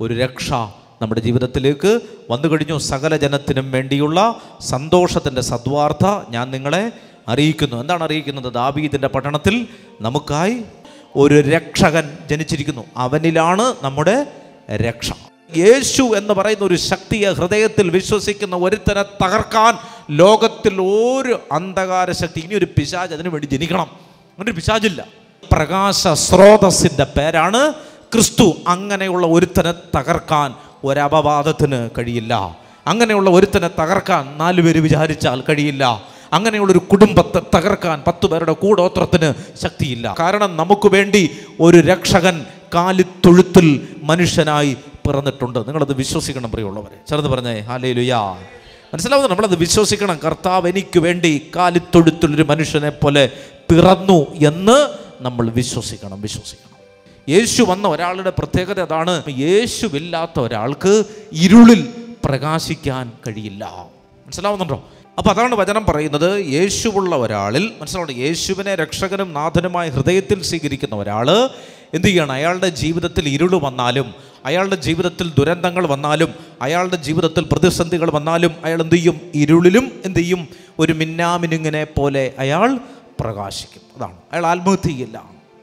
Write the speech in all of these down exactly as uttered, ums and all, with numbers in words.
ഒരു രക്ഷ നമ്മുടെ ജീവിതത്തിലേക്ക് വന്നു കഴിഞ്ഞു. സകല ജനത്തിനും വേണ്ടിയുള്ള സന്തോഷത്തിൻ്റെ സദ്വാർത്ത ഞാൻ നിങ്ങളെ അറിയിക്കുന്നു. എന്താണ് അറിയിക്കുന്നത്? ദാവീദിൻ്റെ പട്ടണത്തിൽ നമുക്കായി ഒരു രക്ഷകൻ ജനിച്ചിരിക്കുന്നു, അവനിലാണ് നമ്മുടെ രക്ഷ. യേശു എന്ന് പറയുന്ന ഒരു ശക്തിയെ ഹൃദയത്തിൽ വിശ്വസിക്കുന്ന ഒരുത്തനെ തകർക്കാൻ ലോകത്തിൽ ഒരു അന്ധകാര ശക്തി, ഇനി ഒരു പിശാച് അതിനു വേണ്ടി ജനിക്കണം, അങ്ങനെ പിശാചില്ല. പ്രകാശ സ്രോതസ്സിൻ്റെ പേരാണ് ക്രിസ്തു. അങ്ങനെയുള്ള ഒരുത്തനെ തകർക്കാൻ ഒരപവാദത്തിന് കഴിയില്ല. അങ്ങനെയുള്ള ഒരുത്തനെ തകർക്കാൻ നാലു പേര് വിചാരിച്ചാൽ കഴിയില്ല. അങ്ങനെയുള്ളൊരു കുടുംബത്തെ തകർക്കാൻ പത്തു പേരുടെ കൂടോത്രത്തിന് ശക്തിയില്ല. കാരണം നമുക്ക് വേണ്ടി ഒരു രക്ഷകൻ കാലിത്തൊഴുത്തിൽ മനുഷ്യനായി പിറന്നിട്ടുണ്ട്. നിങ്ങളത് വിശ്വസിക്കണം പ്രിയമുള്ളവരെ. ചെറുത് പറഞ്ഞേ ഹല്ലേലൂയാ. മനസ്സിലാവുന്നു? നമ്മളത് വിശ്വസിക്കണം. കർത്താവ് എനിക്ക് വേണ്ടി കാലിത്തൊഴുത്തിലൊരു മനുഷ്യനെ പോലെ പിറന്നു എന്ന് നമ്മൾ വിശ്വസിക്കണം വിശ്വസിക്കണം യേശു വന്ന ഒരാളുടെ പ്രത്യേകത അതാണ്. യേശുവില്ലാത്ത ഒരാൾക്ക് ഇരുളിൽ പ്രകാശിക്കാൻ കഴിയില്ല. മനസ്സിലാവുന്നുണ്ടോ? അപ്പോൾ അതാണ് വചനം പറയുന്നത്. യേശുവുള്ള ഒരാളിൽ, മനസ്സിലാവുന്നു, യേശുവിനെ രക്ഷകനും നാഥനുമായ ഹൃദയത്തിൽ സ്വീകരിക്കുന്ന ഒരാൾ എന്ത് ചെയ്യണം? അയാളുടെ ജീവിതത്തിൽ ഇരുൾ വന്നാലും, അയാളുടെ ജീവിതത്തിൽ ദുരന്തങ്ങൾ വന്നാലും, അയാളുടെ ജീവിതത്തിൽ പ്രതിസന്ധികൾ വന്നാലും അയാൾ എന്ത് ചെയ്യും? ഇരുളിലും എന്ത് ചെയ്യും? ഒരു മിന്നാമിനുങ്ങിനെ പോലെ അയാൾ പ്രകാശിക്കും. അതാണ്. അയാൾ ആത്മഹത്യ ചെയ്യില്ല.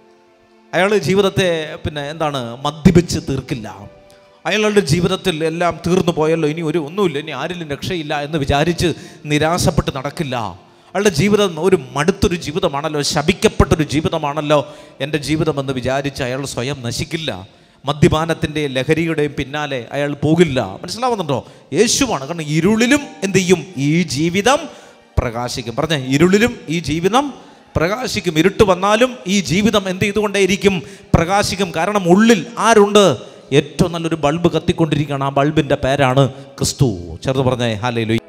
അയാൾ ജീവിതത്തെ പിന്നെ എന്താണ് മദ്യപിച്ച് തീർക്കില്ല. അയാളുടെ ജീവിതത്തിൽ എല്ലാം തീർന്നു പോയല്ലോ, ഇനി ഒരു ഒന്നുമില്ല, ഇനി ആരിലും രക്ഷയില്ല എന്ന് വിചാരിച്ച് നിരാശപ്പെട്ട് നടക്കില്ല. അയാളുടെ ജീവിതം ഒരു മടുത്തൊരു ജീവിതമാണല്ലോ, ശപിക്കപ്പെട്ടൊരു ജീവിതമാണല്ലോ എൻ്റെ ജീവിതമെന്ന് വിചാരിച്ച് അയാൾ സ്വയം നശിക്കില്ല. മദ്യപാനത്തിൻ്റെയും ലഹരിയുടെയും പിന്നാലെ അയാൾ പോകില്ല. മനസ്സിലാവുന്നുണ്ടോ? യേശുവാണ്. കാരണം ഇരുളിലും എന്ത് ചെയ്യും? ഈ ജീവിതം പ്രകാശിക്കും. പറഞ്ഞേ, ഇരുളിലും ഈ ജീവിതം പ്രകാശിക്കും. ഇരുട്ട് വന്നാലും ഈ ജീവിതം എന്ത് ചെയ്തുകൊണ്ടേയിരിക്കും? പ്രകാശിക്കും. കാരണം ഉള്ളിൽ ആരുണ്ട്? ഏറ്റവും നല്ലൊരു ബൾബ് കത്തിക്കൊണ്ടിരിക്കുകയാണ്. ആ ബൾബിൻ്റെ പേരാണ് ക്രിസ്തു. ചെറുത് പറഞ്ഞേ ഹല്ലേലൂയ.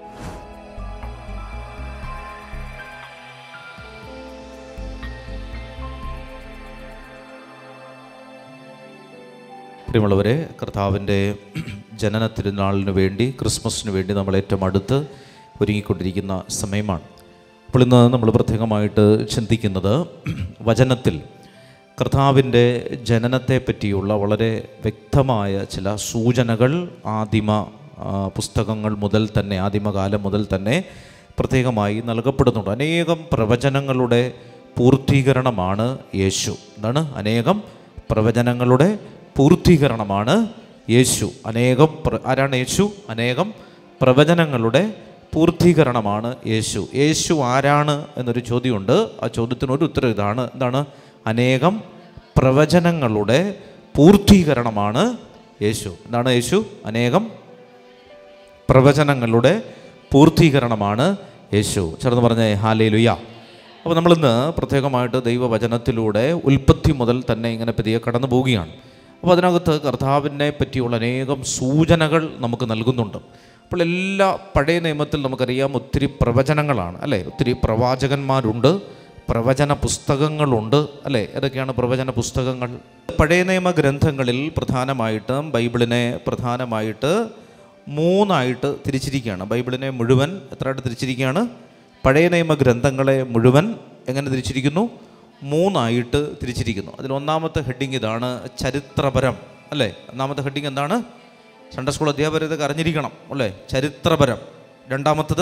പ്രിയമുള്ളവരെ, കർത്താവിൻ്റെ ജനന തിരുനാളിന് വേണ്ടി, ക്രിസ്മസിന് വേണ്ടി നമ്മൾ ഏറ്റവും അടുത്ത് ഒരുങ്ങിക്കൊണ്ടിരിക്കുന്ന സമയമാണ്. അപ്പോൾ ഇന്ന് നമ്മൾ പ്രത്യേകമായിട്ട് ചിന്തിക്കുന്നത് വചനത്തിൽ കർത്താവിൻ്റെ ജനനത്തെ പറ്റിയുള്ള വളരെ വ്യക്തമായ ചില സൂചനകൾ ആദിമ പുസ്തകങ്ങൾ മുതൽ തന്നെ, ആദിമകാലം മുതൽ തന്നെ പ്രത്യേകമായി നൽകപ്പെടുന്നുണ്ട്. അനേകം പ്രവചനങ്ങളുടെ പൂർത്തീകരണമാണ് യേശു. എന്താണ്? അനേകം പ്രവചനങ്ങളുടെ പൂർത്തീകരണമാണ് യേശു. അനേകം ആരാണ് യേശു? അനേകം പ്രവചനങ്ങളുടെ പൂർത്തീകരണമാണ് യേശു. യേശു ആരാണ് എന്നൊരു ചോദ്യമുണ്ട്. ആ ചോദ്യത്തിനൊരു ഉത്തരം ഇതാണ്. എന്താണ്? അനേകം പ്രവചനങ്ങളുടെ പൂർത്തീകരണമാണ് യേശു. എന്താണ് യേശു? അനേകം പ്രവചനങ്ങളുടെ പൂർത്തീകരണമാണ് യേശു. ചേർന്ന് പറഞ്ഞേ ഹല്ലേലൂയ. അപ്പോൾ നമ്മളിന്ന് പ്രത്യേകമായിട്ട് ദൈവവചനത്തിലൂടെ ഉൽപ്പത്തി മുതൽ തന്നെ ഇങ്ങനെ പതിയെ കടന്നു പോവുകയാണ്. അപ്പോൾ അതിനകത്ത് കർത്താവിനെ പറ്റിയുള്ള അനേകം സൂചനകൾ നമുക്ക് നൽകുന്നുണ്ട്. അപ്പോൾ എല്ലാ പഴയ നിയമത്തിൽ നമുക്കറിയാം ഒത്തിരി പ്രവചനങ്ങളാണ് അല്ലേ? ഒത്തിരി പ്രവാചകന്മാരുണ്ട്, പ്രവചന പുസ്തകങ്ങളുണ്ട് അല്ലേ? ഏതൊക്കെയാണ് പ്രവചന പുസ്തകങ്ങൾ? പഴയ നിയമ ഗ്രന്ഥങ്ങളിൽ പ്രധാനമായിട്ടും ബൈബിളിനെ പ്രധാനമായിട്ട് മൂന്നായിട്ട് തിരിച്ചിരിക്കുകയാണ്. ബൈബിളിനെ മുഴുവൻ എത്രയായിട്ട് തിരിച്ചിരിക്കുകയാണ്? പഴയ നിയമ ഗ്രന്ഥങ്ങളെ മുഴുവൻ എങ്ങനെ തിരിച്ചിരിക്കുന്നു? മൂന്നായിട്ട് തിരിച്ചിരിക്കുന്നു. അതിൽ ഒന്നാമത്തെ ഹെഡിങ് ഇതാണ്, ചരിത്രപരം അല്ലേ? ഒന്നാമത്തെ ഹെഡിങ് എന്താണ്? സൺഡേ സ്കൂൾ അധ്യാപകർ ഇതൊക്കെ അറിഞ്ഞിരിക്കണം അല്ലേ? ചരിത്രപരം. രണ്ടാമത്തത്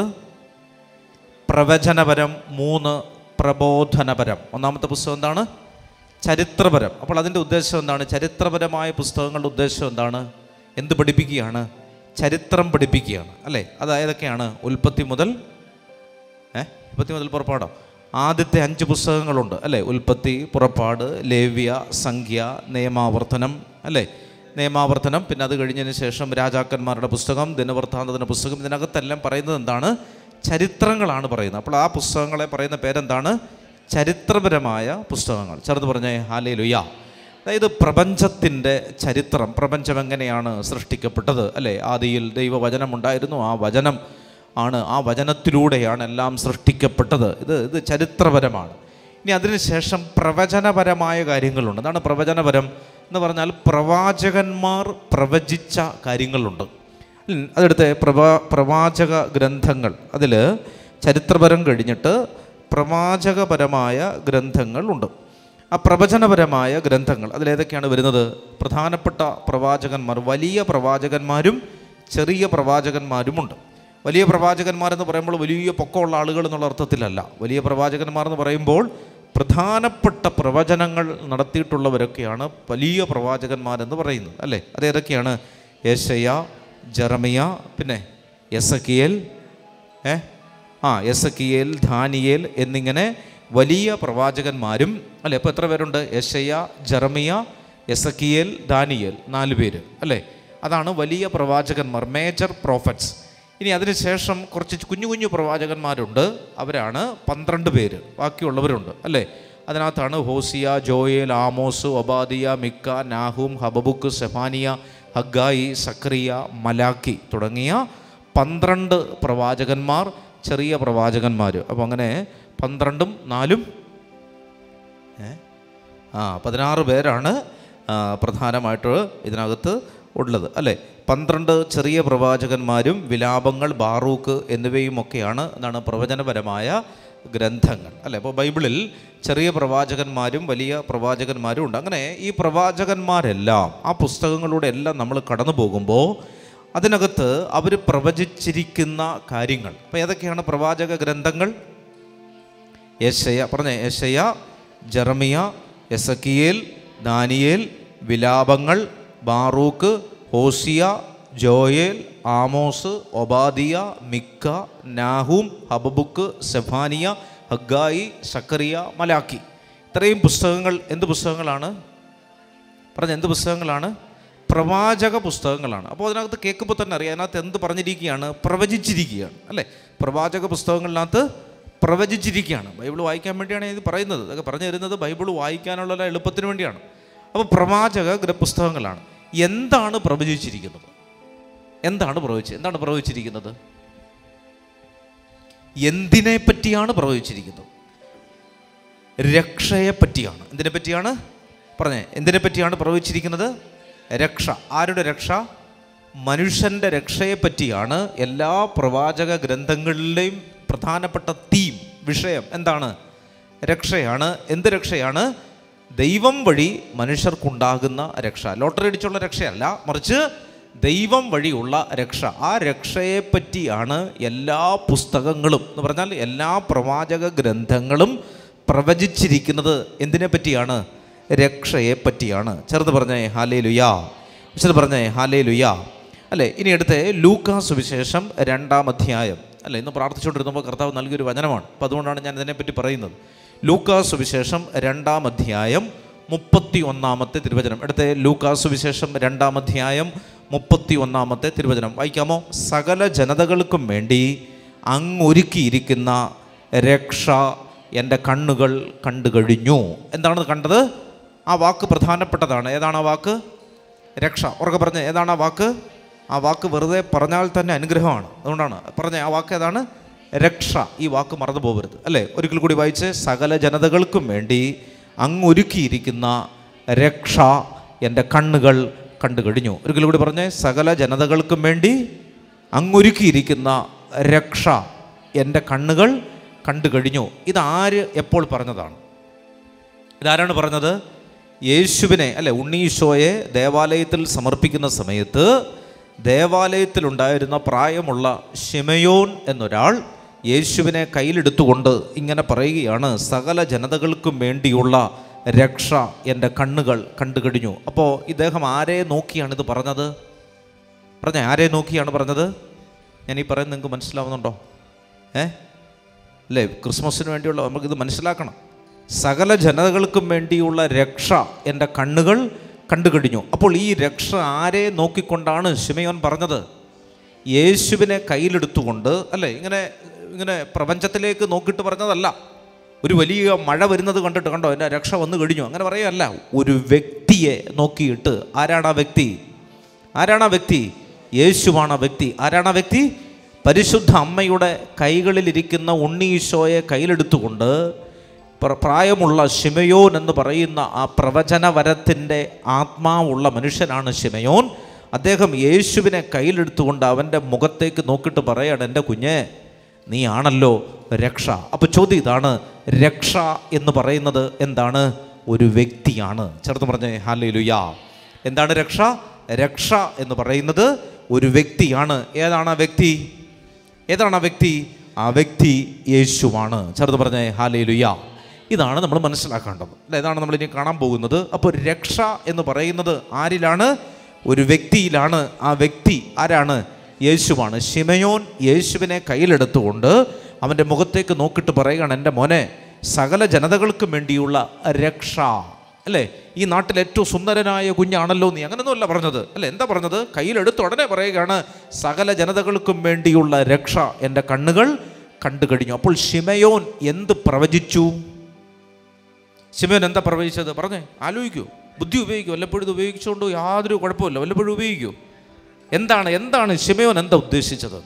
പ്രവചനപരം. മൂന്ന് പ്രബോധനപരം. ഒന്നാമത്തെ പുസ്തകം എന്താണ്? ചരിത്രപരം. അപ്പോൾ അതിൻ്റെ ഉദ്ദേശം എന്താണ്? ചരിത്രപരമായ പുസ്തകങ്ങളുടെ ഉദ്ദേശം എന്താണ്? എന്ത് പഠിപ്പിക്കുകയാണ്? ചരിത്രം പഠിപ്പിക്കുകയാണ് അല്ലേ? അതായതൊക്കെയാണ് ഉൽപ്പത്തി മുതൽ ഏഹ് ഉൽപ്പത്തി മുതൽ പുറപ്പാടോ? ആദ്യത്തെ അഞ്ച് പുസ്തകങ്ങളുണ്ട് അല്ലേ? ഉൽപ്പത്തി, പുറപ്പാട്, ലേവ്യ, സംഖ്യ, നിയമാവർത്തനം അല്ലേ? നിയമാവർത്തനം. പിന്നെ അത് കഴിഞ്ഞതിന് ശേഷം രാജാക്കന്മാരുടെ പുസ്തകം, ദിനവൃത്താന്തത്തിൻ്റെ പുസ്തകം. ഇതിനകത്തെല്ലാം പറയുന്നത് എന്താണ്? ചരിത്രങ്ങളാണ് പറയുന്നത്. അപ്പോൾ ആ പുസ്തകങ്ങളെ പറയുന്ന പേരെന്താണ്? ചരിത്രപരമായ പുസ്തകങ്ങൾ. ചെറുത് പറഞ്ഞേ ഹല്ലേലൂയ. അതായത് പ്രപഞ്ചത്തിൻ്റെ ചരിത്രം, പ്രപഞ്ചം എങ്ങനെയാണ് സൃഷ്ടിക്കപ്പെട്ടത് അല്ലേ? ആദിയിൽ ദൈവവചനം ഉണ്ടായിരുന്നു, ആ വചനം ആണ്, ആ വചനത്തിലൂടെയാണ് എല്ലാം സൃഷ്ടിക്കപ്പെട്ടത്. ഇത് ഇത് ചരിത്രപരമാണ്. ഇനി അതിനുശേഷം പ്രവചനപരമായ കാര്യങ്ങളുണ്ട്. എന്താണ് പ്രവചനപരം എന്ന് പറഞ്ഞാൽ? പ്രവാചകന്മാർ പ്രവചിച്ച കാര്യങ്ങളുണ്ട്. അതെടുത്ത് പ്രവാ പ്രവാചക ഗ്രന്ഥങ്ങൾ. അതിൽ ചരിത്രപരം കഴിഞ്ഞിട്ട് പ്രവാചകപരമായ ഗ്രന്ഥങ്ങളുണ്ട്. ആ പ്രവചനപരമായ ഗ്രന്ഥങ്ങൾ അതിലേതൊക്കെയാണ് വരുന്നത്? പ്രധാനപ്പെട്ട പ്രവാചകന്മാർ, വലിയ പ്രവാചകന്മാരും ചെറിയ പ്രവാചകന്മാരുമുണ്ട്. വലിയ പ്രവാചകന്മാരെന്ന് പറയുമ്പോൾ വലിയ പൊക്കമുള്ള ആളുകൾ എന്നുള്ള അർത്ഥത്തിലല്ല. വലിയ പ്രവാചകന്മാർ എന്ന് പറയുമ്പോൾ പ്രധാനപ്പെട്ട പ്രവചനങ്ങൾ നടത്തിയിട്ടുള്ളവരൊക്കെയാണ് വലിയ പ്രവാചകന്മാരെന്ന് പറയുന്നത്, അല്ലേ? അതേതൊക്കെയാണ്? യെശയ്യാ, ജെറമിയ, പിന്നെ എസക്കിയേൽ, ഏ ആ എസക്കിയേൽ, ദാനിയേൽ എന്നിങ്ങനെ വലിയ പ്രവാചകന്മാരും, അല്ലേ? അപ്പോൾ എത്ര പേരുണ്ട്? യെശയ്യാ, ജെറമിയ, എസക്കിയേൽ, ദാനിയേൽ, നാല് പേര്, അല്ലേ? അതാണ് വലിയ പ്രവാചകന്മാർ, മേജർ പ്രോഫറ്റ്സ്. ഇനി അതിനുശേഷം കുറച്ച് കുഞ്ഞു കുഞ്ഞു പ്രവാചകന്മാരുണ്ട്, അവരാണ് പന്ത്രണ്ട് പേര്. ബാക്കിയുള്ളവരുണ്ട്, അല്ലേ? അതിനകത്താണ് Hosea, Joel, Amos, Obadiah, Micah, Nahum, ഹബബുക്ക്, Zephaniah, Haggai, സക്രിയ, മലാക്കി തുടങ്ങിയ പന്ത്രണ്ട് പ്രവാചകന്മാർ, ചെറിയ പ്രവാചകന്മാർ. അപ്പോൾ അങ്ങനെ പന്ത്രണ്ടും നാലും ഏ ആ പതിനാറ് പേരാണ് പ്രധാനമായിട്ട് ഇതിനകത്ത് ഉള്ളത്, അല്ലേ? പന്ത്രണ്ട് ചെറിയ പ്രവാചകന്മാരും വിലാപങ്ങൾ, ബാറൂക്ക് എന്നിവയുമൊക്കെയാണ് എന്താണ് പ്രവചനപരമായ ഗ്രന്ഥങ്ങൾ, അല്ലേ? അപ്പോൾ ബൈബിളിൽ ചെറിയ പ്രവാചകന്മാരും വലിയ പ്രവാചകന്മാരും ഉണ്ട്. അങ്ങനെ ഈ പ്രവാചകന്മാരെല്ലാം ആ പുസ്തകങ്ങളുടെ എല്ലാം നമ്മൾ കടന്നു പോകുമ്പോൾ അതിനകത്ത് അവർ പ്രവചിച്ചിരിക്കുന്ന കാര്യങ്ങൾ. അപ്പോൾ ഏതൊക്കെയാണ് പ്രവാചക ഗ്രന്ഥങ്ങൾ? യെശയ്യാ, പറഞ്ഞേ, യെശയ്യാ, ജെറമിയ, എസക്കിയേൽ, ദാനിയേൽ, വിലാപങ്ങൾ, Baruch, Hosea, Joel, Amos, Obadiah, Micah, Nahum, ഹബബുക്ക്, Zephaniah, Haggai, Zacharia, Malachi. ഇത്രയും പുസ്തകങ്ങൾ എന്ത് പുസ്തകങ്ങളാണ്? പറഞ്ഞ എന്ത് പുസ്തകങ്ങളാണ്? പ്രവാചക പുസ്തകങ്ങളാണ്. അപ്പോൾ അതിനകത്ത് കേൾക്കുമ്പോൾ തന്നെ അറിയാം അതിനകത്ത് എന്ത് പറഞ്ഞിരിക്കുകയാണ്? പ്രവചിച്ചിരിക്കുകയാണ്, അല്ലേ? പ്രവാചക പുസ്തകങ്ങളിനകത്ത് പ്രവചിച്ചിരിക്കുകയാണ്. ബൈബിൾ വായിക്കാൻ വേണ്ടിയാണ് ഇത് പറയുന്നത്. അതൊക്കെ പറഞ്ഞു തരുന്നത് ബൈബിൾ വായിക്കാനുള്ള എളുപ്പത്തിന് വേണ്ടിയാണ്. അപ്പോൾ പ്രവാചക പുസ്തകങ്ങളാണ്. എന്താണ് പ്രവചിച്ചിരിക്കുന്നത്? എന്താണ് പ്രവചിച്ചത്? എന്താണ് പ്രവചിച്ചിരിക്കുന്നത്? എന്തിനെ പറ്റിയാണ് പ്രവചിച്ചിരിക്കുന്നത്? രക്ഷയെ പറ്റിയാണ്. എന്തിനെ പറ്റിയാണ്? പറഞ്ഞേ, എന്തിനെ പറ്റിയാണ് പ്രവചിച്ചിരിക്കുന്നത്? രക്ഷ. ആരുടെ രക്ഷ? മനുഷ്യൻ്റെ രക്ഷയെ പറ്റിയാണ് എല്ലാ പ്രവാചക ഗ്രന്ഥങ്ങളിലെയും പ്രധാനപ്പെട്ട തീം, വിഷയം എന്താണ്? രക്ഷയാണ്. എന്ത് രക്ഷയാണ്? ദൈവം വഴി മനുഷ്യർക്കുണ്ടാകുന്ന രക്ഷ. ലോട്ടറി അടിച്ചുള്ള രക്ഷയല്ല, മറിച്ച് ദൈവം വഴിയുള്ള രക്ഷ. ആ രക്ഷയെ പറ്റിയാണ് എല്ലാ പുസ്തകങ്ങളും എന്ന് പറഞ്ഞാൽ എല്ലാ പ്രവാചക ഗ്രന്ഥങ്ങളും പ്രവചിച്ചിരിക്കുന്നത്. എന്തിനെ പറ്റിയാണ്? രക്ഷയെ പറ്റിയാണ്. ചെറുത് പറഞ്ഞേ ഹല്ലേലൂയാ, ചെറുത് പറഞ്ഞേ ഹല്ലേലൂയാ, അല്ലേ? ഇനി അടുത്ത് ലൂക്കാ സുവിശേഷം രണ്ടാം അധ്യായം, അല്ലേ? ഇന്ന് പ്രാർത്ഥിച്ചുകൊണ്ടിരുന്നപ്പോൾ കർത്താവ് നൽകിയൊരു വചനമാണ്. അപ്പോൾ അതുകൊണ്ടാണ് ഞാൻ ഇതിനെപ്പറ്റി പറയുന്നത്. ലൂക്കാ സുവിശേഷം രണ്ടാം അധ്യായം മുപ്പത്തി ഒന്നാമത്തെ തിരുവചനം എടുത്ത്. ലൂക്കാ സുവിശേഷം രണ്ടാം അധ്യായം മുപ്പത്തി ഒന്നാമത്തെ തിരുവചനം വായിക്കാമോ? സകല ജനതകൾക്കും വേണ്ടി അങ്ങൊരുക്കിയിരിക്കുന്ന രക്ഷ എൻ്റെ കണ്ണുകൾ കണ്ടു കഴിഞ്ഞു. എന്താണ് കണ്ടത്? ആ വാക്ക് പ്രധാനപ്പെട്ടതാണ്. ഏതാണ് ആ വാക്ക്? രക്ഷ. ഉറക്കെ പറഞ്ഞ് ഏതാണ് ആ വാക്ക്? ആ വാക്ക് വെറുതെ പറഞ്ഞാൽ തന്നെ അനുഗ്രഹമാണ്. അതുകൊണ്ടാണ് പറഞ്ഞ ആ വാക്ക് ഏതാണ്? രക്ഷ. ഈ വാക്ക് മറന്നു പോകരുത്, അല്ലേ? ഒരിക്കൽ കൂടി വായിച്ച്, സകല ജനതകൾക്കും വേണ്ടി അങ്ങൊരുക്കിയിരിക്കുന്ന രക്ഷ എൻ്റെ കണ്ണുകൾ കണ്ടു കഴിഞ്ഞു. ഒരിക്കൽ കൂടി പറഞ്ഞേ, സകല ജനതകൾക്കും വേണ്ടി അങ്ങൊരുക്കിയിരിക്കുന്ന രക്ഷ എൻ്റെ കണ്ണുകൾ കണ്ടു കഴിഞ്ഞു. ഇതാര് എപ്പോൾ പറഞ്ഞതാണ്? ഇതാരാണ് പറഞ്ഞത്? യേശുവിനെ, അല്ലെ, ഉണ്ണീശോയെ ദേവാലയത്തിൽ സമർപ്പിക്കുന്ന സമയത്ത് ദേവാലയത്തിലുണ്ടായിരുന്ന പ്രായമുള്ള ശിമയോൻ എന്നൊരാൾ യേശുവിനെ കയ്യിലെടുത്തുകൊണ്ട് ഇങ്ങനെ പറയുകയാണ്, സകല ജനതകൾക്കും വേണ്ടിയുള്ള രക്ഷ എൻ്റെ കണ്ണുകൾ കണ്ടു കഴിഞ്ഞു. അപ്പോൾ ഇദ്ദേഹം ആരെ നോക്കിയാണിത് പറഞ്ഞത്? പറഞ്ഞേ, ആരെ നോക്കിയാണ് പറഞ്ഞത്? ഞാൻ ഈ പറയുന്നത് നിങ്ങൾക്ക് മനസ്സിലാവുന്നുണ്ടോ? ഏ അല്ലേ? ക്രിസ്മസിന് വേണ്ടിയുള്ള നമുക്കിത് മനസ്സിലാക്കണം. സകല ജനതകൾക്കും വേണ്ടിയുള്ള രക്ഷ എൻ്റെ കണ്ണുകൾ കണ്ടു കഴിഞ്ഞു. അപ്പോൾ ഈ രക്ഷ ആരെ നോക്കിക്കൊണ്ടാണ് ശിമയോൻ പറഞ്ഞത്? യേശുവിനെ കയ്യിലെടുത്തുകൊണ്ട്, അല്ലേ? ഇങ്ങനെ ഇങ്ങനെ പ്രപഞ്ചത്തിലേക്ക് നോക്കിയിട്ട് പറഞ്ഞതല്ല. ഒരു വലിയ മഴ വരുന്നത് കണ്ടിട്ട് കണ്ടോ എൻ്റെ രക്ഷ വന്നു കഴിഞ്ഞു അങ്ങനെ പറയുകയല്ല. ഒരു വ്യക്തിയെ നോക്കിയിട്ട്. ആരാണ് ആ വ്യക്തി? ആരാണ് ആ വ്യക്തി? യേശുവാണ് ആ വ്യക്തി. ആരാണ് ആ വ്യക്തി? പരിശുദ്ധ അമ്മയുടെ കൈകളിലിരിക്കുന്ന ഉണ്ണീശോയെ കയ്യിലെടുത്തുകൊണ്ട് പ്രായമുള്ള ശിമയോൻ എന്ന് പറയുന്ന ആ പ്രവചനവരത്തിൻ്റെ ആത്മാവുള്ള മനുഷ്യനാണ് ശിമയോൻ. അദ്ദേഹം യേശുവിനെ കയ്യിലെടുത്തുകൊണ്ട് അവൻ്റെ മുഖത്തേക്ക് നോക്കിയിട്ട് പറയാണ്, എൻ്റെ കുഞ്ഞെ, നീ ആണല്ലോ രക്ഷ. അപ്പോൾ ചോദ്യം ഇതാണ്, രക്ഷ എന്ന് പറയുന്നത് എന്താണ്? ഒരു വ്യക്തിയാണ്. ചേർത്ത് പറഞ്ഞേ ഹല്ലേലൂയാ. എന്താണ് രക്ഷ? രക്ഷ എന്ന് പറയുന്നത് ഒരു വ്യക്തിയാണ്. ഏതാണ് ആ വ്യക്തി? ഏതാണ് ആ വ്യക്തി? ആ വ്യക്തി യേശുവാണ്. ചേർത്ത് പറഞ്ഞേ ഹല്ലേലൂയാ. ഇതാണ് നമ്മൾ മനസ്സിലാക്കേണ്ടത്. അല്ല, ഇതാണ് നമ്മൾ ഇനി കാണാൻ പോകുന്നത്. അപ്പോൾ രക്ഷ എന്ന് പറയുന്നത് ആരിലാണ്? ഒരു വ്യക്തിയിലാണ്. ആ വ്യക്തി ആരാണ്? യേശുവാണ്. ശിമയോൻ യേശുവിനെ കയ്യിലെടുത്തുകൊണ്ട് അവൻ്റെ മുഖത്തേക്ക് നോക്കിയിട്ട് പറയുകയാണ്, എൻ്റെ മോനെ, സകല ജനതകൾക്കും വേണ്ടിയുള്ള രക്ഷ. അല്ലേ, ഈ നാട്ടിൽ ഏറ്റവും സുന്ദരനായ കുഞ്ഞാണല്ലോ നീ. അങ്ങനെയൊന്നുമല്ല പറഞ്ഞത്. അല്ലേ, എന്താ പറഞ്ഞത്? കയ്യിലെടുത്ത് ഉടനെ പറയുകയാണ്, സകല ജനതകൾക്കും വേണ്ടിയുള്ള രക്ഷ എൻ്റെ കണ്ണുകൾ കണ്ടു കഴിഞ്ഞു. അപ്പോൾ ശിമയോൻ എന്ത് പ്രവചിച്ചു? ശിമയോൻ എന്താ പ്രവചിച്ചത്? പറഞ്ഞേ, ആലോചിക്കൂ. ബുദ്ധി ഉപയോഗിക്കൂ. വല്ലപ്പോഴും ഇത് ഉപയോഗിച്ചുകൊണ്ട് യാതൊരു കുഴപ്പമില്ല. വല്ലപ്പോഴും ഉപയോഗിക്കൂ. എന്താണ് എന്താണ് ശിമയോൻ എന്താ ഉദ്ദേശിച്ചത്?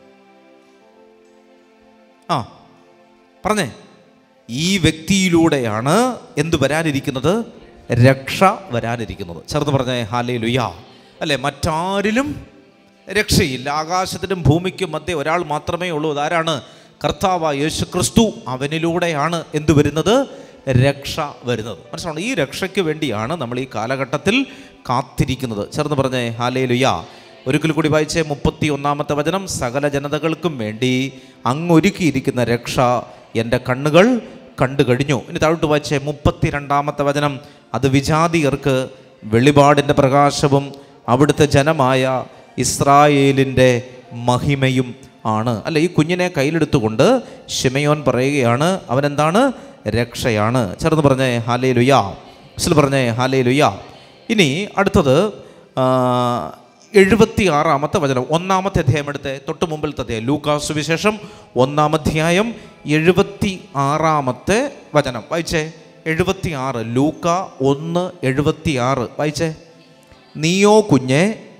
ആ പറഞ്ഞേ. ഈ വ്യക്തിയിലൂടെയാണ് എന്ത് വരാനിരിക്കുന്നത്? രക്ഷ വരാനിരിക്കുന്നത്. ചേർന്ന് പറഞ്ഞേ ഹല്ലേലൂയാ. അല്ലേ, മറ്റാരിലും രക്ഷയില്ല. ആകാശത്തിനും ഭൂമിക്കും മധ്യേ ഒരാൾ മാത്രമേ ഉള്ളൂ. അതാരാണ്? കർത്താവായ യേശു ക്രിസ്തു. അവനിലൂടെയാണ് എന്ത് വരുന്നത്? രക്ഷ വരുന്നത്. മനസ്സിലാണോ? ഈ രക്ഷയ്ക്ക് വേണ്ടിയാണ് നമ്മൾ ഈ കാലഘട്ടത്തിൽ കാത്തിരിക്കുന്നത്. ചേർന്ന് പറഞ്ഞേ ഹല്ലേലൂയാ. ഒരിക്കൽ കൂടി വായിച്ചേ, മുപ്പത്തി ഒന്നാമത്തെ വചനം. സകല ജനതകൾക്കും വേണ്ടി അങ്ങൊരുക്കിയിരിക്കുന്ന രക്ഷ എൻ്റെ കണ്ണുകൾ കണ്ടു കഴിഞ്ഞു. ഇനി താഴോട്ട് വായിച്ചേ, മുപ്പത്തി രണ്ടാമത്തെ വചനം. അത് വിജാതിയർക്ക് വെളിപാടിൻ്റെ പ്രകാശവും അവിടുത്തെ ജനമായ ഇസ്രായേലിൻ്റെ മഹിമയും ആണ്. അല്ല, ഈ കുഞ്ഞിനെ കയ്യിലെടുത്തുകൊണ്ട് ശിമയോൻ പറയുകയാണ്, അവനെന്താണ്? രക്ഷയാണ്. ചേർന്ന് പറഞ്ഞേ ഹല്ലേലൂയാ. ഇസ്ലാം പറഞ്ഞേ ഹല്ലേലൂയാ. ഇനി അടുത്തത് എഴുപത്തി ആറാമത്തെ വചനം. ഒന്നാമത്തെ അധ്യായം എടുത്ത് തൊട്ട് മുമ്പിലത്തെ അധ്യായം, ലൂക്കാ സുവിശേഷം ഒന്നാമധ്യായം എഴുപത്തി ആറാമത്തെ വചനം വായിച്ചേ. എഴുപത്തി ആറ്, ലൂക്ക ഒന്ന് എഴുപത്തി ആറ് വായിച്ചേ. നീയോ കുഞ്ഞെ,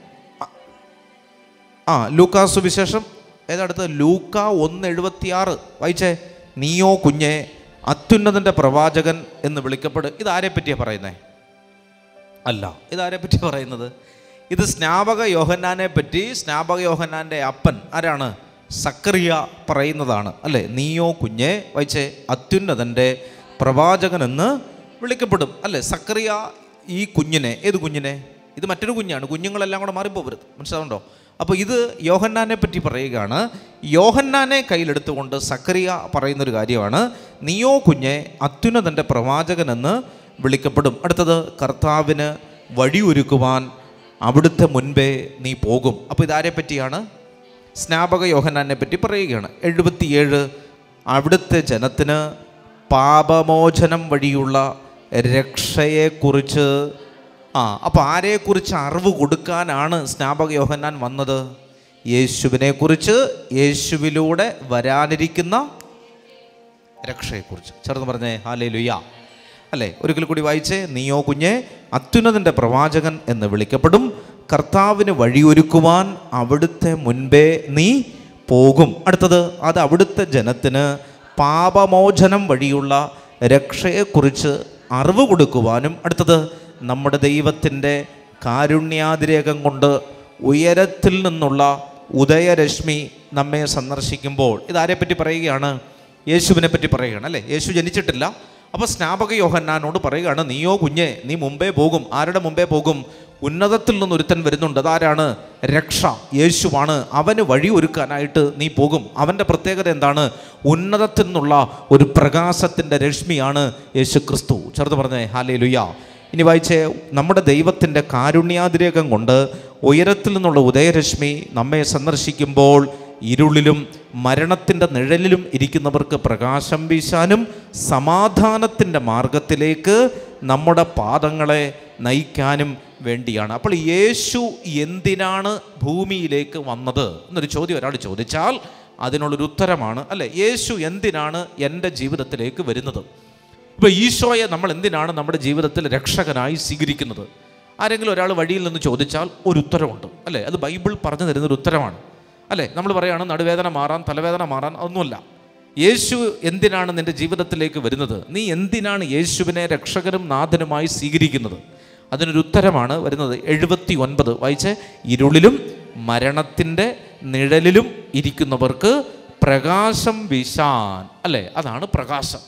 ആ ലൂക്കാ സുവിശേഷം ഏതടുത്ത്? ലൂക്ക ഒന്ന് എഴുപത്തി ആറ് വായിച്ചേ. നീയോ കുഞ്ഞെ, അത്യുന്നതൻ്റെ പ്രവാചകൻ എന്ന് വിളിക്കപ്പെടും. ഇതാരെ പറ്റിയാണ് പറയുന്നത്? അല്ല, ഇതാരെ പറ്റിയാണ് പറയുന്നത്? ഇത് സ്നാപക യോഹന്നാനെ പറ്റി. സ്നാപക യോഹന്നാൻ്റെ അപ്പൻ ആരാണ്? സക്കറിയ പറയുന്നതാണ്. അല്ലേ, നീയോ കുഞ്ഞെ വായിച്ചേ, അത്യുന്നതൻ്റെ പ്രവാചകൻ എന്ന് വിളിക്കപ്പെടും. അല്ലേ, സക്കറിയ ഈ കുഞ്ഞിനെ, ഏത് കുഞ്ഞിനെ? ഇത് മറ്റൊരു കുഞ്ഞാണ്. കുഞ്ഞുങ്ങളെല്ലാം കൂടെ മാറിപ്പോകരുത്. മനസ്സിലാവുണ്ടോ? അപ്പോൾ ഇത് യോഹന്നാനെ പറ്റി പറയുകയാണ്. യോഹന്നാനെ കയ്യിലെടുത്തുകൊണ്ട് സക്കറിയ പറയുന്നൊരു കാര്യമാണ്, നീയോ കുഞ്ഞെ, അത്യുന്നതൻ്റെ പ്രവാചകൻ എന്ന് വിളിക്കപ്പെടും. അടുത്തത്, കർത്താവിന് വഴിയൊരുക്കുവാൻ അവിടുത്തെ മുൻപേ നീ പോകും. അപ്പോൾ ഇതാരെ പറ്റിയാണ്? സ്നാപക യോഹന്നാനെ പറ്റി പറയുകയാണ്. എഴുപത്തിയേഴ്, അവിടുത്തെ ജനത്തിന് പാപമോചനം വഴിയുള്ള രക്ഷയെക്കുറിച്ച്. ആ അപ്പോൾ ആരെക്കുറിച്ച് അറിവ് കൊടുക്കാനാണ് സ്നാപക യോഹന്നാൻ വന്നത്? യേശുവിനെക്കുറിച്ച്, യേശുവിലൂടെ വരാനിരിക്കുന്ന രക്ഷയെക്കുറിച്ച്. ചേർന്ന് പറഞ്ഞേ ഹല്ലേലൂയാ. അല്ലേ, ഒരിക്കൽ കൂടി വായിച്ചേ. നീയോ കുഞ്ഞെ, അത്യുന്നതൻ്റെ പ്രവാചകൻ എന്ന് വിളിക്കപ്പെടും. കർത്താവിന് വഴിയൊരുക്കുവാൻ അവിടുത്തെ മുൻപേ നീ പോകും. അടുത്തത്, അത് അവിടുത്തെ ജനത്തിന് പാപമോചനം വഴിയുള്ള രക്ഷയെക്കുറിച്ച് അറിവ് കൊടുക്കുവാനും. അടുത്തത്, നമ്മുടെ ദൈവത്തിൻ്റെ കാരുണ്യാതിരേകം കൊണ്ട് ഉയരത്തിൽ നിന്നുള്ള ഉദയരശ്മി നമ്മെ സന്ദർശിക്കുമ്പോൾ. ഇതാരെ പറ്റി പറയുകയാണ്? യേശുവിനെ പറ്റി പറയുകയാണ്. അല്ലേ, യേശു ജനിച്ചിട്ടില്ല. അപ്പോൾ സ്നാപക യോഹന്നാനോട് പറയുകയാണ്, നീയോ കുഞ്ഞെ, നീ മുമ്പേ പോകും. ആരുടെ മുമ്പേ പോകും? ഉന്നതത്തിൽ നിന്നൊരുത്തൻ വരുന്നുണ്ട്. അതാരാണ്? രക്ഷ, യേശുവാണ്. അവന് വഴി ഒരുക്കാനായിട്ട് നീ പോകും. അവൻ്റെ പ്രത്യേകത എന്താണ്? ഉന്നതത്തിൽ നിന്നുള്ള ഒരു പ്രകാശത്തിൻ്റെ രശ്മിയാണ് യേശു ക്രിസ്തു. ചേർത്ത് പറഞ്ഞേ ഹല്ലേലൂയാ. ഇനി വായിച്ചേ, നമ്മുടെ ദൈവത്തിൻ്റെ കാരുണ്യാതിരേകം കൊണ്ട് ഉയരത്തിൽ നിന്നുള്ള ഉദയരശ്മി നമ്മെ സന്ദർശിക്കുമ്പോൾ ഇരുളിലും മരണത്തിൻ്റെ നിഴലിലും ഇരിക്കുന്നവർക്ക് പ്രകാശം വീശാനും സമാധാനത്തിൻ്റെ മാർഗത്തിലേക്ക് നമ്മുടെ പാദങ്ങളെ നയിക്കാനും വേണ്ടിയാണ്. അപ്പോൾ യേശു എന്തിനാണ് ഭൂമിയിലേക്ക് വന്നത് എന്നൊരു ചോദ്യം ഒരാൾ ചോദിച്ചാൽ അതിനുള്ളൊരു ഉത്തരമാണ്, അല്ലേ, യേശു എന്തിനാണ് എൻ്റെ ജീവിതത്തിലേക്ക് വരുന്നത്? ഇപ്പോൾ ഈശോയെ നമ്മൾ എന്തിനാണ് നമ്മുടെ ജീവിതത്തിൽ രക്ഷകനായി സ്വീകരിക്കുന്നത്? ആരെങ്കിലും ഒരാൾ വഴിയിൽ നിന്ന് ചോദിച്ചാൽ ഒരു ഉത്തരമുണ്ട്, അല്ലേ, അത് ബൈബിൾ പറഞ്ഞു തരുന്നൊരു ഉത്തരമാണ്. അല്ലേ, നമ്മൾ പറയുകയാണ് നടുവേദന മാറാൻ, തലവേദന മാറാൻ, അതൊന്നുമല്ല. യേശു എന്തിനാണ് നിൻ്റെ ജീവിതത്തിലേക്ക് വരുന്നത്? നീ എന്തിനാണ് യേശുവിനെ രക്ഷകനും നാഥനുമായി സ്വീകരിക്കുന്നത്? അതിനൊരു ഉത്തരമാണ് വരുന്നത്. എഴുപത്തി ഒൻപത് വായിച്ച്, ഇരുളിലും മരണത്തിൻ്റെ നിഴലിലും ഇരിക്കുന്നവർക്ക് പ്രകാശം വീശാൻ. അല്ലേ, അതാണ് പ്രകാശം.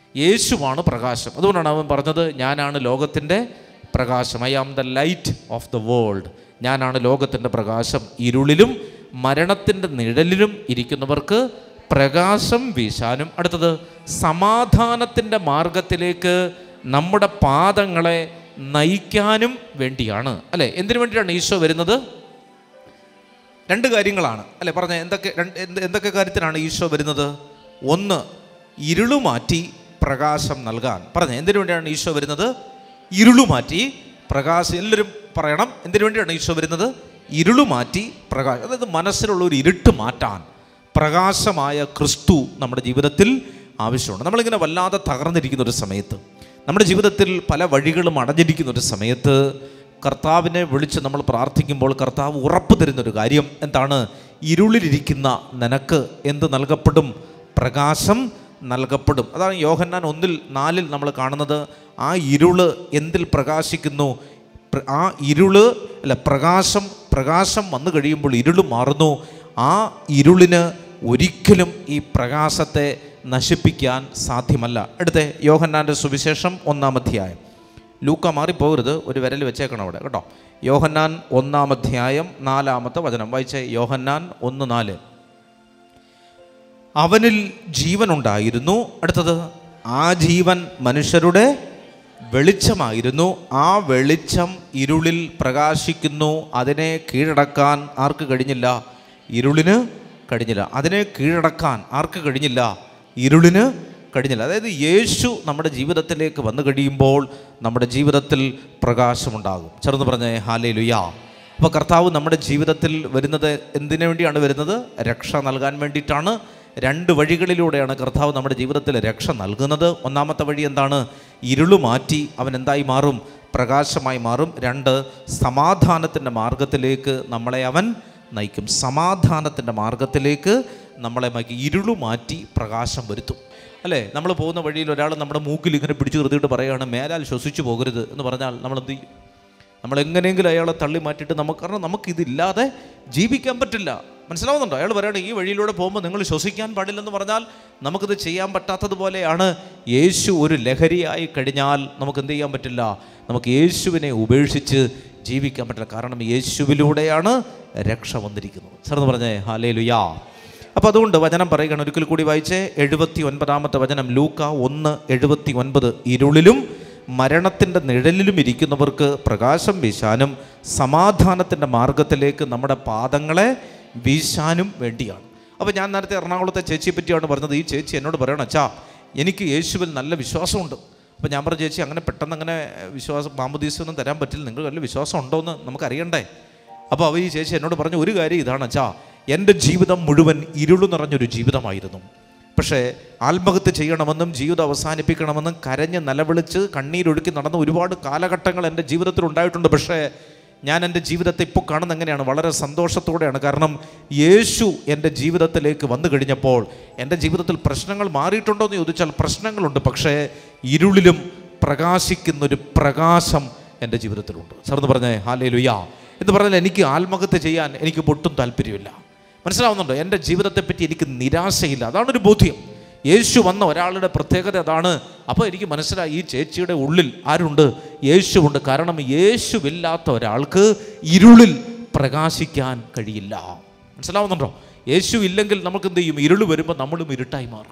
യേശുവാണ് പ്രകാശം. അതുകൊണ്ടാണ് അവൻ പറഞ്ഞത്, ഞാനാണ് ലോകത്തിൻ്റെ പ്രകാശം. I am the light of the world. ഞാനാണ് ലോകത്തിൻ്റെ പ്രകാശം. ഇരുളിലും മരണത്തിൻ്റെ നിഴലിലും ഇരിക്കുന്നവർക്ക് പ്രകാശം വീശാനും. അടുത്തത്, സമാധാനത്തിൻ്റെ മാർഗത്തിലേക്ക് നമ്മുടെ പാദങ്ങളെ നയിക്കാനും വേണ്ടിയാണ്. അല്ലേ, എന്തിനു വേണ്ടിയാണ് ഈശോ വരുന്നത്? രണ്ട് കാര്യങ്ങളാണ് അല്ലേ പറഞ്ഞ. എന്തൊക്കെ എന്ത് എന്തൊക്കെ കാര്യത്തിനാണ് ഈശോ വരുന്നത്? ഒന്ന്, ഇരുളു മാറ്റി പ്രകാശം നൽകാൻ. പറഞ്ഞ എന്തിനു വേണ്ടിയാണ് ഈശോ വരുന്നത്? ഇരുളു മാറ്റി പ്രകാശം. എല്ലാവരും പറയണം, എന്തിനു വേണ്ടിയാണ് ഈശോ വരുന്നത്? ഇരുളു മാറ്റി പ്രകാശം. അതായത് മനസ്സിലുള്ള ഒരു ഇരുട്ട് മാറ്റാൻ പ്രകാശമായ ക്രിസ്തു നമ്മുടെ ജീവിതത്തിൽ ആവശ്യമുണ്ട്. നമ്മളിങ്ങനെ വല്ലാതെ തകർന്നിരിക്കുന്ന ഒരു സമയത്ത്, നമ്മുടെ ജീവിതത്തിൽ പല വഴികളും അടഞ്ഞിരിക്കുന്ന ഒരു സമയത്ത് കർത്താവിനെ വിളിച്ച് നമ്മൾ പ്രാർത്ഥിക്കുമ്പോൾ കർത്താവ് ഉറപ്പ് തരുന്നൊരു കാര്യം എന്താണ്? ഇരുളിലിരിക്കുന്ന നിനക്ക് എന്ത് നൽകപ്പെടും? പ്രകാശം നൽകപ്പെടും. അതാണ് യോഹന്നാൻ ഒന്നിൽ നാലിൽ നമ്മൾ കാണുന്നത്. ആ ഇരുള് എന്തിൽ പ്രകാശിക്കുന്നു? ആ ഇരുള് അല്ല പ്രകാശം പ്രകാശം വന്നു കഴിയുമ്പോൾ ഇരുള് മാറുന്നു. ആ ഇരുളിന് ഒരിക്കലും ഈ പ്രകാശത്തെ നശിപ്പിക്കാൻ സാധ്യമല്ല. അടുത്ത യോഹന്നാൻ്റെ സുവിശേഷം ഒന്നാം അധ്യായം. ലൂക്ക മാറിപ്പോകരുത്, ഒരു വിരൽ വെച്ചേക്കണം അവിടെ കേട്ടോ. യോഹന്നാൻ ഒന്നാം അധ്യായം നാലാമത്തെ വചനം വായിച്ചേ. യോഹന്നാൻ ഒന്ന് നാല്. അവനിൽ ജീവനുണ്ടായിരുന്നു. അടുത്തത്, ആ ജീവൻ മനുഷ്യരുടെ വെളിച്ചമായിരുന്നു. ആ വെളിച്ചം ഇരുളിൽ പ്രകാശിക്കുന്നു. അതിനെ കീഴടക്കാൻ ആർക്ക് കഴിഞ്ഞില്ല? ഇരുളിന് കഴിഞ്ഞില്ല. അതിനെ കീഴടക്കാൻ ആർക്ക് കഴിഞ്ഞില്ല? ഇരുളിന് കഴിഞ്ഞില്ല. അതായത് യേശു നമ്മുടെ ജീവിതത്തിലേക്ക് വന്നു കഴിയുമ്പോൾ നമ്മുടെ ജീവിതത്തിൽ പ്രകാശമുണ്ടാകും. ചേർന്ന് പറഞ്ഞേ ഹല്ലേലൂയാ. അപ്പോൾ കർത്താവ് നമ്മുടെ ജീവിതത്തിൽ വരുന്നത് എന്തിനു വേണ്ടിയാണ് വരുന്നത്? രക്ഷ നൽകാൻ വേണ്ടിയിട്ടാണ്. രണ്ട് വഴികളിലൂടെയാണ് കർത്താവ് നമ്മുടെ ജീവിതത്തിൽ രക്ഷ നൽകുന്നത്. ഒന്നാമത്തെ വഴി എന്താണ്? ഇരുളു മാറ്റി അവൻ എന്തായി മാറും? പ്രകാശമായി മാറും. രണ്ട്, സമാധാനത്തിൻ്റെ മാർഗത്തിലേക്ക് നമ്മളെ അവൻ നയിക്കും. സമാധാനത്തിൻ്റെ മാർഗത്തിലേക്ക് നമ്മളെ നയിക്കും. ഇരുളു മാറ്റി പ്രകാശം വരുത്തും. അല്ലേ, നമ്മൾ പോകുന്ന വഴിയിൽ ഒരാൾ നമ്മുടെ മൂക്കിൽ ഇങ്ങനെ പിടിച്ചു നിർത്തിയിട്ട് പറയുകയാണ് മേലാൽ ശ്വസിച്ചു പോകരുത് എന്ന് പറഞ്ഞാൽ നമ്മൾ എന്ത് ചെയ്യും? നമ്മളെങ്ങനെയെങ്കിലും അയാളെ തള്ളി മാറ്റിയിട്ട് നമുക്ക്, കാരണം നമുക്കിതില്ലാതെ ജീവിക്കാൻ പറ്റില്ല. മനസ്സിലാവുന്നുണ്ടോ? അയാൾ പറയുകയാണ് ഈ വഴിയിലൂടെ പോകുമ്പോൾ നിങ്ങൾ ശ്വസിക്കാൻ പാടില്ലെന്ന് പറഞ്ഞാൽ നമുക്കിത് ചെയ്യാൻ പറ്റാത്തതുപോലെയാണ്. യേശു ഒരു ലഹരിയായി കഴിഞ്ഞാൽ നമുക്ക് എന്ത് ചെയ്യാൻ പറ്റില്ല? നമുക്ക് യേശുവിനെ ഉപേക്ഷിച്ച് ജീവിക്കാൻ പറ്റില്ല. കാരണം യേശുവിലൂടെയാണ് രക്ഷ വന്നിരിക്കുന്നത്. ചേർന്ന് പറഞ്ഞേ ഹല്ലേലൂയാ. അപ്പോൾ അതുകൊണ്ട് വചനം പറയുകയാണ്, ഒരിക്കൽ കൂടി വായിച്ചേ. എഴുപത്തി ഒൻപതാമത്തെ വചനം, ലൂക്ക ഒന്ന് എഴുപത്തി ഒൻപത്. ഇരുളിലും മരണത്തിൻ്റെ നിഴലിലും ഇരിക്കുന്നവർക്ക് പ്രകാശം വീശാനും സമാധാനത്തിൻ്റെ മാർഗത്തിലേക്ക് നമ്മുടെ പാദങ്ങളെ വീശാനും വേണ്ടിയാണ്. അപ്പോൾ ഞാൻ നേരത്തെ എറണാകുളത്തെ ചേച്ചിയെ പറ്റിയാണ് പറഞ്ഞത്. ഈ ചേച്ചി എന്നോട് പറയണം, അച്ഛാ എനിക്ക് യേശുവിൽ നല്ല വിശ്വാസമുണ്ട്. അപ്പോൾ ഞാൻ പറഞ്ഞു, ചേച്ചി അങ്ങനെ പെട്ടെന്ന് അങ്ങനെ വിശ്വാസം മാമോദീസയൊന്നും തരാൻ പറ്റില്ല, നിങ്ങൾ നല്ല വിശ്വാസം ഉണ്ടോ എന്ന് നമുക്കറിയണ്ടേ. അപ്പോൾ അവ ഈ ചേച്ചി എന്നോട് പറഞ്ഞു, ഒരു കാര്യം ഇതാണ് അച്ഛാ, എൻ്റെ ജീവിതം മുഴുവൻ ഇരുളു നിറഞ്ഞൊരു ജീവിതമായിരുന്നു. പക്ഷേ ആത്മഹത്യ ചെയ്യണമെന്നും ജീവിതം അവസാനിപ്പിക്കണമെന്നും കരഞ്ഞ് നിലവിളിച്ച് കണ്ണീരൊഴുക്കി നടന്ന ഒരുപാട് കാലഘട്ടങ്ങൾ എൻ്റെ ജീവിതത്തിൽ ഉണ്ടായിട്ടുണ്ട്. പക്ഷേ ഞാൻ എൻ്റെ ജീവിതത്തെ ഇപ്പോൾ കാണുന്നത് എങ്ങനെയാണ്? വളരെ സന്തോഷത്തോടെയാണ്. കാരണം യേശു എൻ്റെ ജീവിതത്തിലേക്ക് വന്നു കഴിഞ്ഞപ്പോൾ എൻ്റെ ജീവിതത്തിൽ പ്രശ്നങ്ങൾ മാറിയിട്ടുണ്ടോ എന്ന് ചോദിച്ചാൽ പ്രശ്നങ്ങളുണ്ട്. പക്ഷേ ഇരുളിലും പ്രകാശിക്കുന്നൊരു പ്രകാശം എൻ്റെ ജീവിതത്തിലുണ്ട്. ചേർന്ന് പറഞ്ഞേ ഹല്ലേലൂയാ. എന്ന് പറഞ്ഞാൽ എനിക്ക് ആത്മഹത്യ ചെയ്യാൻ എനിക്ക് ഒട്ടും താല്പര്യമില്ല. മനസ്സിലാവുന്നുണ്ടോ? എൻ്റെ ജീവിതത്തെപ്പറ്റി എനിക്ക് നിരാശയില്ല. അതാണൊരു ബോധ്യം. യേശു വന്ന ഒരാളുടെ പ്രത്യേകത അതാണ്. അപ്പോൾ എനിക്ക് മനസ്സിലായി, ഈ ചേച്ചിയുടെ ഉള്ളിൽ ആരുണ്ട്? യേശുവുണ്ട്. കാരണം യേശുവില്ലാത്ത ഒരാൾക്ക് ഇരുളിൽ പ്രകാശിക്കാൻ കഴിയില്ല. മനസ്സിലാവുന്നുണ്ടോ? യേശു ഇല്ലെങ്കിൽ നമുക്ക് എന്ത് ചെയ്യും? ഇരുൾ വരുമ്പോൾ നമ്മളും ഇരുട്ടായി മാറും.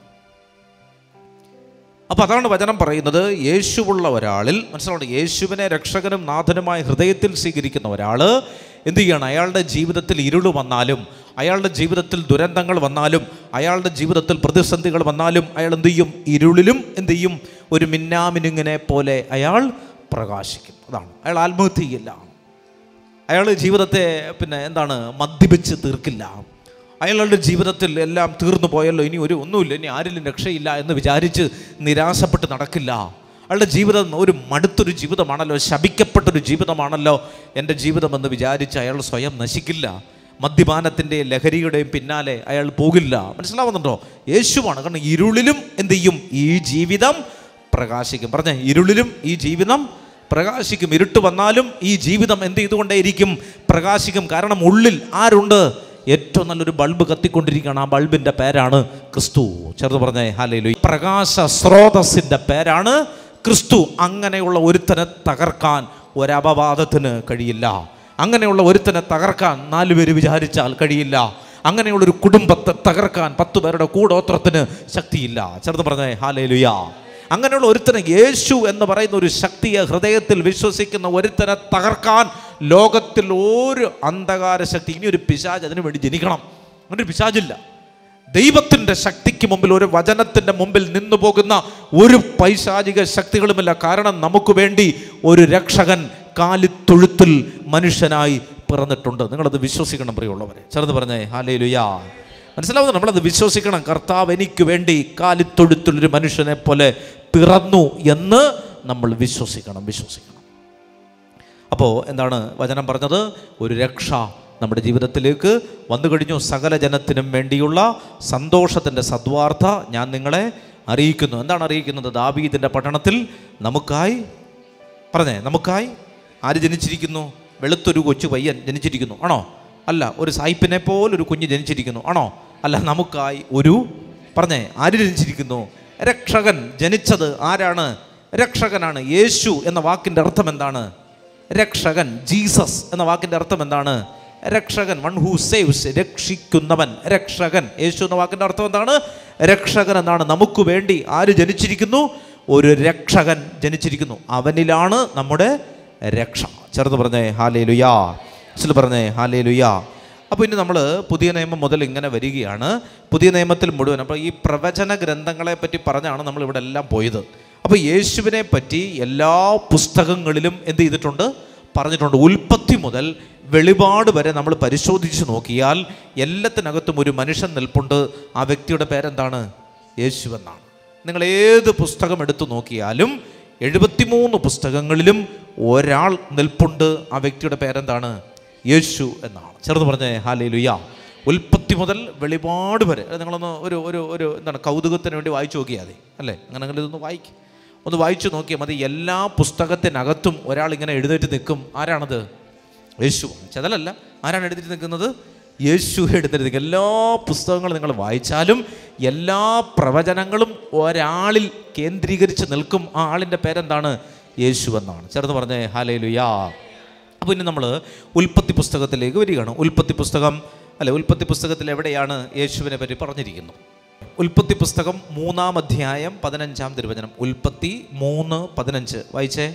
അപ്പോൾ അതാണ് വചനം പറയുന്നത്. യേശുവുള്ള ഒരാളിൽ, മനസ്സിലാവുന്നുണ്ട്, യേശുവിനെ രക്ഷകനും നാഥനുമായ ഹൃദയത്തിൽ സ്വീകരിക്കുന്ന ഒരാൾ എന്ത് ചെയ്യണം? അയാളുടെ ജീവിതത്തിൽ ഇരുള് വന്നാലും, അയാളുടെ ജീവിതത്തിൽ ദുരന്തങ്ങൾ വന്നാലും, അയാളുടെ ജീവിതത്തിൽ പ്രതിസന്ധികൾ വന്നാലും അയാൾ എന്ത് ചെയ്യും? ഇരുളിലും എന്ത് ചെയ്യും? ഒരു മിന്നാമിനുങ്ങിനെ പോലെ അയാൾ പ്രകാശിക്കും. അതാണ്, അയാൾ ആത്മഹത്യ ചെയ്യില്ല. അയാൾ ജീവിതത്തെ പിന്നെ എന്താണ് മദ്യപിച്ച് തീർക്കില്ല. അയാളുടെ ജീവിതത്തിൽ എല്ലാം തീർന്നു പോയല്ലോ, ഇനി ഒരു ഒന്നുമില്ല, ഇനി ആരിലും രക്ഷയില്ല എന്ന് വിചാരിച്ച് നിരാശപ്പെട്ട് നടക്കില്ല. അയാളുടെ ജീവിതം ഒരു മടുത്തൊരു ജീവിതമാണല്ലോ, ശപിക്കപ്പെട്ടൊരു ജീവിതമാണല്ലോ എൻ്റെ ജീവിതമെന്ന് വിചാരിച്ച് അയാൾ സ്വയം നശിക്കില്ല. മദ്യപാനത്തിൻ്റെയും ലഹരിയുടെയും പിന്നാലെ അയാൾ പോകില്ല. മനസ്സിലാവുന്നുണ്ടോ? യേശുവാണ്. കാരണം ഇരുളിലും എന്ത് ചെയ്യും? ഈ ജീവിതം പ്രകാശിക്കും. പറഞ്ഞേ, ഇരുളിലും ഈ ജീവിതം പ്രകാശിക്കും. ഇരുട്ട് വന്നാലും ഈ ജീവിതം എന്ത് ചെയ്തുകൊണ്ടേയിരിക്കും? പ്രകാശിക്കും. കാരണം ഉള്ളിൽ ആരുണ്ട്? ഏറ്റവും നല്ലൊരു ബൾബ് കത്തിക്കൊണ്ടിരിക്കുകയാണ്. ആ ബൾബിൻ്റെ പേരാണ് ക്രിസ്തു. ചേർത്ത് പറഞ്ഞേ ഹല്ലേലൂയ. പ്രകാശ സ്രോതസ്സിൻ്റെ പേരാണ് ക്രിസ്തു. അങ്ങനെയുള്ള ഒരുത്തനെ തകർക്കാൻ ഒരപവാദത്തിന് കഴിയില്ല. അങ്ങനെയുള്ള ഒരുത്തനെ തകർക്കാൻ നാലു പേര് വിചാരിച്ചാൽ കഴിയില്ല. അങ്ങനെയുള്ളൊരു കുടുംബത്തെ തകർക്കാൻ പത്തു പേരുടെ കൂടോത്രത്തിന് ശക്തിയില്ല. ചേർത്ത് പറഞ്ഞേ ഹല്ലേലൂയ. അങ്ങനെയുള്ള ഒരുത്തനെ, യേശു എന്ന് പറയുന്ന ഒരു ശക്തിയെ ഹൃദയത്തിൽ വിശ്വസിക്കുന്ന ഒരുത്തനെ തകർക്കാൻ ലോകത്തിൽ ഒരു അന്ധകാര ശക്തി, ഇനി ഒരു പിശാച് അതിനു വേണ്ടി ജനിക്കണം. അങ്ങനെ ഒരു പിശാചില്ല. ദൈവത്തിൻ്റെ ശക്തിക്ക് മുമ്പിൽ, ഒരു വചനത്തിൻ്റെ മുമ്പിൽ നിന്നു പോകുന്ന ഒരു പൈശാചിക ശക്തികളുമില്ല. കാരണം നമുക്ക് വേണ്ടി ഒരു രക്ഷകൻ കാലിത്തൊഴുത്തിൽ മനുഷ്യനായി പിറന്നിട്ടുണ്ട്. നിങ്ങളത് വിശ്വസിക്കണം പ്രിയമുള്ളവരെ. ചേർന്ന് പറഞ്ഞേ ഹല്ലേലൂയ. മനസ്സിലാവുന്നു? നമ്മളത് വിശ്വസിക്കണം. കർത്താവ് എനിക്ക് വേണ്ടി കാലിത്തൊഴുത്തിലൊരു മനുഷ്യനെ പോലെ പിറന്നു എന്ന് നമ്മൾ വിശ്വസിക്കണം വിശ്വസിക്കണം അപ്പോൾ എന്താണ് വചനം പറഞ്ഞത്? ഒരു രക്ഷ നമ്മുടെ ജീവിതത്തിലേക്ക് വന്നു കഴിഞ്ഞു. സകല ജനത്തിനും വേണ്ടിയുള്ള സന്തോഷത്തിൻ്റെ സദ്വാർത്ത ഞാൻ നിങ്ങളെ അറിയിക്കുന്നു. എന്താണ് അറിയിക്കുന്നത്? ദാവീദിൻ്റെ പട്ടണത്തിൽ നമുക്കായി, പറഞ്ഞേ, നമുക്കായി ആര് ജനിച്ചിരിക്കുന്നു? വെളുത്തൊരു കൊച്ചു പയ്യൻ ജനിച്ചിരിക്കുന്നു, ആണോ? അല്ല. ഒരു സായിപ്പിനെ പോലൊരു കുഞ്ഞ് ജനിച്ചിരിക്കുന്നു, ആണോ? അല്ല. നമുക്കായി ഒരു, പറഞ്ഞേ, ആര് ജനിച്ചിരിക്കുന്നു? രക്ഷകൻ. ജനിച്ചത് ആരാണ്? രക്ഷകനാണ്. യേശു എന്ന വാക്കിൻ്റെ അർത്ഥം എന്താണ്? രക്ഷകൻ. ജീസസ് എന്ന വാക്കിൻ്റെ അർത്ഥം എന്താണ്? രക്ഷകൻ. വൺ ഹൂ സേവ്സ്, രക്ഷിക്കുന്നവൻ. രക്ഷകൻ. യേശു എന്ന വാക്കിൻ്റെ അർത്ഥം എന്താണ്? രക്ഷകൻ എന്നാണ്. നമുക്ക് വേണ്ടി ആര് ജനിച്ചിരിക്കുന്നു? ഒരു രക്ഷകൻ ജനിച്ചിരിക്കുന്നു. അവനിലാണ് നമ്മുടെ രക്ഷ. ചേർത്ത് പറഞ്ഞേ ഹല്ലേലൂയാ. ചില പറഞ്ഞേ ഹല്ലേലൂയാ. അപ്പോൾ ഇനി നമ്മൾ പുതിയ നിയമം മുതൽ ഇങ്ങനെ വരികയാണ്. പുതിയ നിയമത്തിൽ മുഴുവൻ, അപ്പോൾ ഈ പ്രവചന ഗ്രന്ഥങ്ങളെ പറ്റി പറഞ്ഞാണ് നമ്മളിവിടെ എല്ലാം പോയത്. അപ്പോൾ യേശുവിനെ പറ്റി എല്ലാ പുസ്തകങ്ങളിലും എന്ത് ചെയ്തിട്ടുണ്ട്? പറഞ്ഞിട്ടുണ്ട്. ഉൽപ്പത്തി മുതൽ വെളിപാട് വരെ നമ്മൾ പരിശോധിച്ച് നോക്കിയാൽ എല്ലാത്തിനകത്തും ഒരു മനുഷ്യൻ നിൽപ്പുണ്ട്. ആ വ്യക്തിയുടെ പേരെന്താണ്? യേശു എന്നാണ്. നിങ്ങൾ ഏത് പുസ്തകം എടുത്തു നോക്കിയാലും എഴുപത്തിമൂന്ന് പുസ്തകങ്ങളിലും ഒരാൾ നിൽപ്പുണ്ട്. ആ വ്യക്തിയുടെ പേരെന്താണ്? യേശു എന്നാണ്. ചേർന്ന് പറഞ്ഞേ ഹല്ലേലൂയ. ഉൽപ്പത്തി മുതൽ വെളിപാട് വരെ നിങ്ങളൊന്ന് ഒരു ഒരു ഒരു എന്താണ് കൗതുകത്തിന് വേണ്ടി വായിച്ചു നോക്കിയാൽ മതി, അല്ലേ? അങ്ങനെ അങ്ങനെ ഇതൊന്ന് വായിക്കും, ഒന്ന് വായിച്ചു നോക്കിയാൽ മതി. എല്ലാ പുസ്തകത്തിനകത്തും ഒരാൾ ഇങ്ങനെ എഴുന്നേറ്റ് നിൽക്കും. ആരാണത്? യേശു. ചെതലല്ല. ആരാണ് എഴുന്നേറ്റ് നിൽക്കുന്നത്? യേശു എഴുന്നേറ്റ് നിൽക്കും. എല്ലാ പുസ്തകങ്ങളും നിങ്ങൾ വായിച്ചാലും എല്ലാ പ്രവചനങ്ങളും ഒരാളിൽ കേന്ദ്രീകരിച്ച് നിൽക്കും. ആ ആളിൻ്റെ പേരെന്താണ്? യേശു എന്നാണ്. ചേർന്ന് പറഞ്ഞേ ഹല്ലേലൂയ. അപ്പോൾ ഇനി നമ്മൾ ഉൽപ്പത്തി പുസ്തകത്തിലേക്ക് വരികയാണ്. ഉൽപ്പത്തി പുസ്തകം, അല്ലെ, ഉൽപ്പത്തി പുസ്തകത്തിൽ എവിടെയാണ് യേശുവിനെ പറ്റി പറഞ്ഞിരിക്കുന്നത്? ഉൽപ്പത്തി പുസ്തകം മൂന്നാം അധ്യായം പതിനഞ്ചാം തിരുവചനം. ഉൽപ്പത്തി മൂന്ന് പതിനഞ്ച് വായിച്ചേ.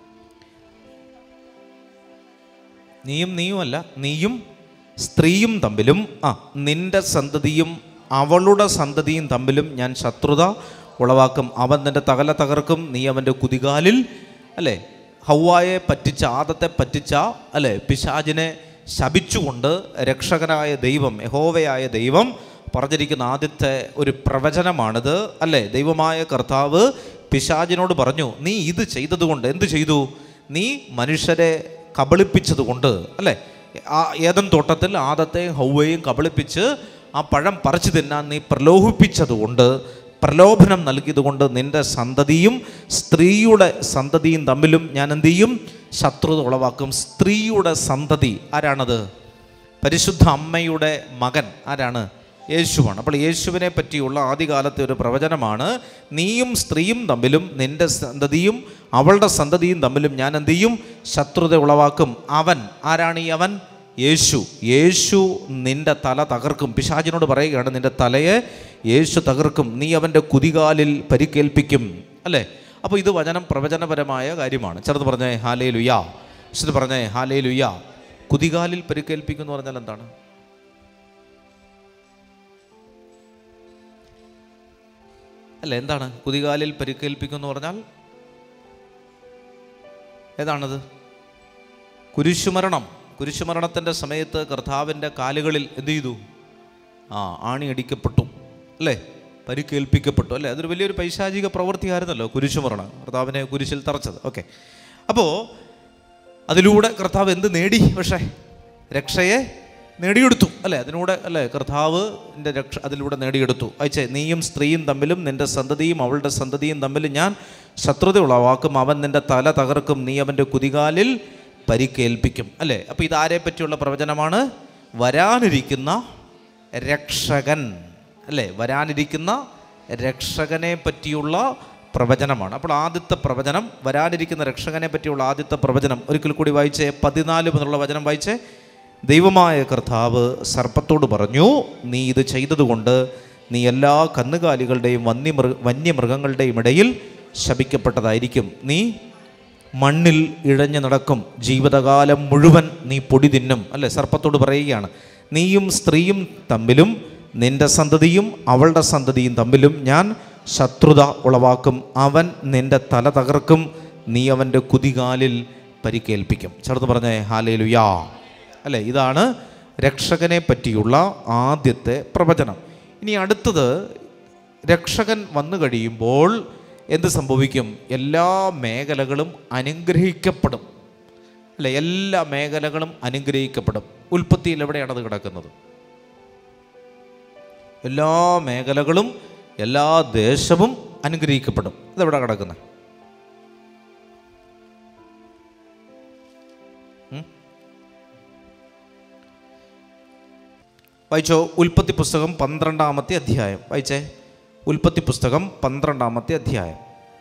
നീയും നീയുമല്ല, നീയും സ്ത്രീയും തമ്മിലും, ആ നിന്റെ സന്തതിയും അവളുടെ സന്തതിയും തമ്മിലും ഞാൻ ശത്രുത ഉളവാക്കും. അവൻ നിന്റെ തകല തകർക്കും, നീ അവൻ്റെ കുതികാലിൽ, അല്ലേ, ഹവ്വായെ പറ്റിച്ച, ആദത്തെ പറ്റിച്ച, അല്ലേ, പിശാചിനെ ശപിച്ചുകൊണ്ട് രക്ഷകനായ ദൈവം, യഹോവയായ ദൈവം പറഞ്ഞിരിക്കുന്ന ആദ്യത്തെ ഒരു പ്രവചനമാണിത്, അല്ലേ? ദൈവമായ കർത്താവ് പിശാചിനോട് പറഞ്ഞു, നീ ഇത് ചെയ്തതുകൊണ്ട്, എന്ത് ചെയ്തു? നീ മനുഷ്യരെ കബളിപ്പിച്ചതുകൊണ്ട്, അല്ലേ? ആ ഏദൻ തോട്ടത്തിൽ ആദത്തെയും ഹവ്വയെയും കബളിപ്പിച്ച് ആ പഴം പറിച്ചു തിന്നാൻ നീ പ്രലോഭിപ്പിച്ചതുകൊണ്ട്, പ്രലോഭനം നൽകിയതുകൊണ്ട് നിൻ്റെ സന്തതിയും സ്ത്രീയുടെ സന്തതിയും തമ്മിലും ഞാൻ എന്ത് ചെയ്യും? ശത്രുത ഉളവാക്കും. സ്ത്രീയുടെ സന്തതി ആരാണത്? പരിശുദ്ധ അമ്മയുടെ മകൻ ആരാണ്? യേശുവാണ്. അപ്പോൾ യേശുവിനെ പറ്റിയുള്ള ആദ്യകാലത്തെ ഒരു പ്രവചനമാണ്, നീയും സ്ത്രീയും തമ്മിലും നിൻ്റെ സന്തതിയും അവളുടെ സന്തതിയും തമ്മിലും ഞാൻ എന്ത് ചെയ്യും? ശത്രുത ഉളവാക്കും. അവൻ ആരാണ്? ഈ അവൻ യേശു. യേശു നിൻ്റെ തല തകർക്കും. പിശാചിനോട് പറയുകയാണ്, നിൻ്റെ തലയെ യേശു തകർക്കും, നീ അവൻ്റെ കുതികാലിൽ പരിക്കേൽപ്പിക്കും, അല്ലേ? അപ്പോൾ ഇത് വചനം പ്രവചനപരമായ കാര്യമാണ്. ചെറുത് പറഞ്ഞേ ഹല്ലേലൂയാ. ചെറുത് പറഞ്ഞേ ഹല്ലേലൂയാ. കുതികാലിൽ പരിക്കേൽപ്പിക്കും എന്ന് പറഞ്ഞാൽ എന്താണ്? അല്ല, എന്താണ് കുതികാലിൽ പരിക്കേൽപ്പിക്കും എന്ന് പറഞ്ഞാൽ? ഏതാണത്? കുരിശുമരണം. കുരിശുമരണത്തിൻ്റെ സമയത്ത് കർത്താവിൻ്റെ കാലുകളിൽ എന്ത് ചെയ്തു? ആ ആണി അടിക്കപ്പെട്ടു, അല്ലേ? പരിക്കേൽപ്പിക്കപ്പെട്ടു, അല്ലേ? അതൊരു വലിയൊരു പൈശാചിക പ്രവൃത്തിയായിരുന്നല്ലോ കുരിശുമരണം, കർത്താവിനെ കുരിശിൽ തറച്ചത്. ഓക്കെ, അപ്പോൾ അതിലൂടെ കർത്താവ് എന്ത് നേടി? പക്ഷേ രക്ഷയെ നേടിയെടുത്തു, അല്ലേ? അതിലൂടെ, അല്ലേ, കർത്താവിൻ്റെ രക്ഷ അതിലൂടെ നേടിയെടുത്തു. അയച്ചേ, നീയും സ്ത്രീയും തമ്മിലും നിൻ്റെ സന്തതിയും അവളുടെ സന്തതിയും തമ്മിലും ഞാൻ ശത്രുത ഉളവാക്കും, അവൻ നിൻ്റെ തല തകർക്കും, നീ അവൻ്റെ കുതികാലിൽ പരിക്കേൽപ്പിക്കും, അല്ലേ? അപ്പോൾ ഇതാരെ പറ്റിയുള്ള പ്രവചനമാണ്? വരാനിരിക്കുന്ന രക്ഷകൻ, അല്ലേ, വരാനിരിക്കുന്ന രക്ഷകനെ പറ്റിയുള്ള പ്രവചനമാണ്. അപ്പോൾ ആദ്യത്തെ പ്രവചനം, വരാനിരിക്കുന്ന രക്ഷകനെ പറ്റിയുള്ള ആദ്യത്തെ പ്രവചനം ഒരിക്കൽ കൂടി വായിച്ചേ. പതിനാല് മുതലുള്ള വചനം വായിച്ചേ. ദൈവമായ കർത്താവ് സർപ്പത്തോട് പറഞ്ഞു, നീ ഇത് ചെയ്തതുകൊണ്ട് നീ എല്ലാ കന്നുകാലികളുടെയും വന്യമൃഗ വന്യമൃഗങ്ങളുടെയും ഇടയിൽ ശപിക്കപ്പെട്ടതായിരിക്കും. നീ മണ്ണിൽ ഇഴഞ്ഞു നടക്കും, ജീവിതകാലം മുഴുവൻ നീ പൊടി തിന്നും. അല്ലേ, സർപ്പത്തോട് പറയുകയാണ്, നീയും സ്ത്രീയും തമ്മിലും നിന്റെ സന്തതിയും അവളുടെ സന്തതിയും തമ്മിലും ഞാൻ ശത്രുത ഉളവാക്കും. അവൻ നിന്റെ തല തകർക്കും, നീ അവൻ്റെ കുതികാലിൽ പരിക്കേൽപ്പിക്കും. ചേർത്ത് പറഞ്ഞേ ഹല്ലേലൂയ. അല്ലേ, ഇതാണ് രക്ഷകനെ പറ്റിയുള്ള ആദ്യത്തെ പ്രവചനം. ഇനി അടുത്തത്, രക്ഷകൻ വന്നു കഴിയുമ്പോൾ എന്ത് സംഭവിക്കും? എല്ലാ മേഖലകളും അനുഗ്രഹിക്കപ്പെടും. അല്ലേ, എല്ലാ മേഖലകളും അനുഗ്രഹിക്കപ്പെടും. ഉൽപ്പത്തിയിൽ എവിടെയാണത് കിടക്കുന്നത്? എല്ലാ മേഖലകളും എല്ലാ ദേശവും അനുഗ്രഹിക്കപ്പെടും. അതെവിടെ കിടക്കുന്നത്? വായിച്ചോ. ഉൽപ്പത്തി പുസ്തകം പന്ത്രണ്ടാമത്തെ അധ്യായം വായിച്ചേ. ഉൽപ്പത്തി പുസ്തകം പന്ത്രണ്ടാമത്തെ അധ്യായം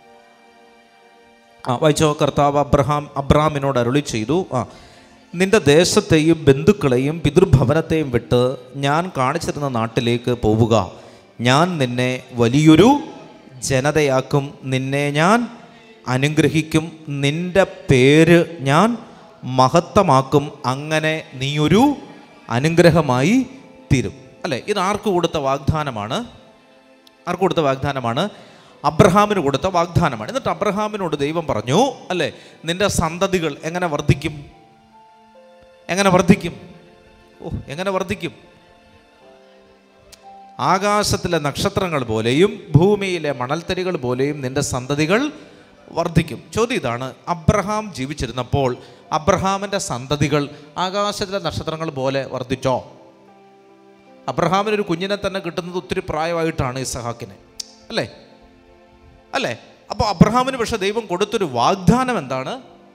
ആ വായിച്ചോ. കർത്താവ് അബ്രഹാം അബ്രഹാമിനോട് അരുളി ചെയ്തു, ആ നിന്റെ ദേശത്തെയും ബന്ധുക്കളെയും പിതൃഭവനത്തെയും വിട്ട് ഞാൻ കാണിച്ചിരുന്ന നാട്ടിലേക്ക് പോവുക. ഞാൻ നിന്നെ വലിയൊരു ജനതയാക്കും, നിന്നെ ഞാൻ അനുഗ്രഹിക്കും, നിന്റെ പേര് ഞാൻ മഹത്തമാക്കും, അങ്ങനെ നീയൊരു അനുഗ്രഹമായി തീരും. അല്ലേ, ഇത് ആർക്ക് കൊടുത്ത വാഗ്ദാനമാണ്? ആർക്ക് കൊടുത്ത വാഗ്ദാനമാണ്? അബ്രഹാമിന് കൊടുത്ത വാഗ്ദാനമാണ്. എന്നിട്ട് അബ്രഹാമിനോട് ദൈവം പറഞ്ഞു, അല്ലേ, നിന്റെ സന്തതികൾ എങ്ങനെ വർദ്ധിക്കും? എങ്ങനെ വർദ്ധിക്കും? ഓ, എങ്ങനെ വർദ്ധിക്കും? ആകാശത്തിലെ നക്ഷത്രങ്ങൾ പോലെയും ഭൂമിയിലെ മണൽത്തരികൾ പോലെയും നിന്റെ സന്തതികൾ വർദ്ധിക്കും. ചോദ്യം ഇതാണ്, അബ്രഹാം ജീവിച്ചിരുന്നപ്പോൾ അബ്രഹാമിൻ്റെ സന്തതികൾ ആകാശത്തിലെ നക്ഷത്രങ്ങൾ പോലെ വർദ്ധിച്ചോ? അബ്രഹാമിനൊരു കുഞ്ഞിനെ തന്നെ കിട്ടുന്നത് ഒത്തിരി പ്രായമായിട്ടാണ്, ഇസഹാക്കിനെ, അല്ലേ അല്ലേ അപ്പോൾ അബ്രഹാമിന് പക്ഷേ ദൈവം കൊടുത്തൊരു വാഗ്ദാനം എന്താണ്?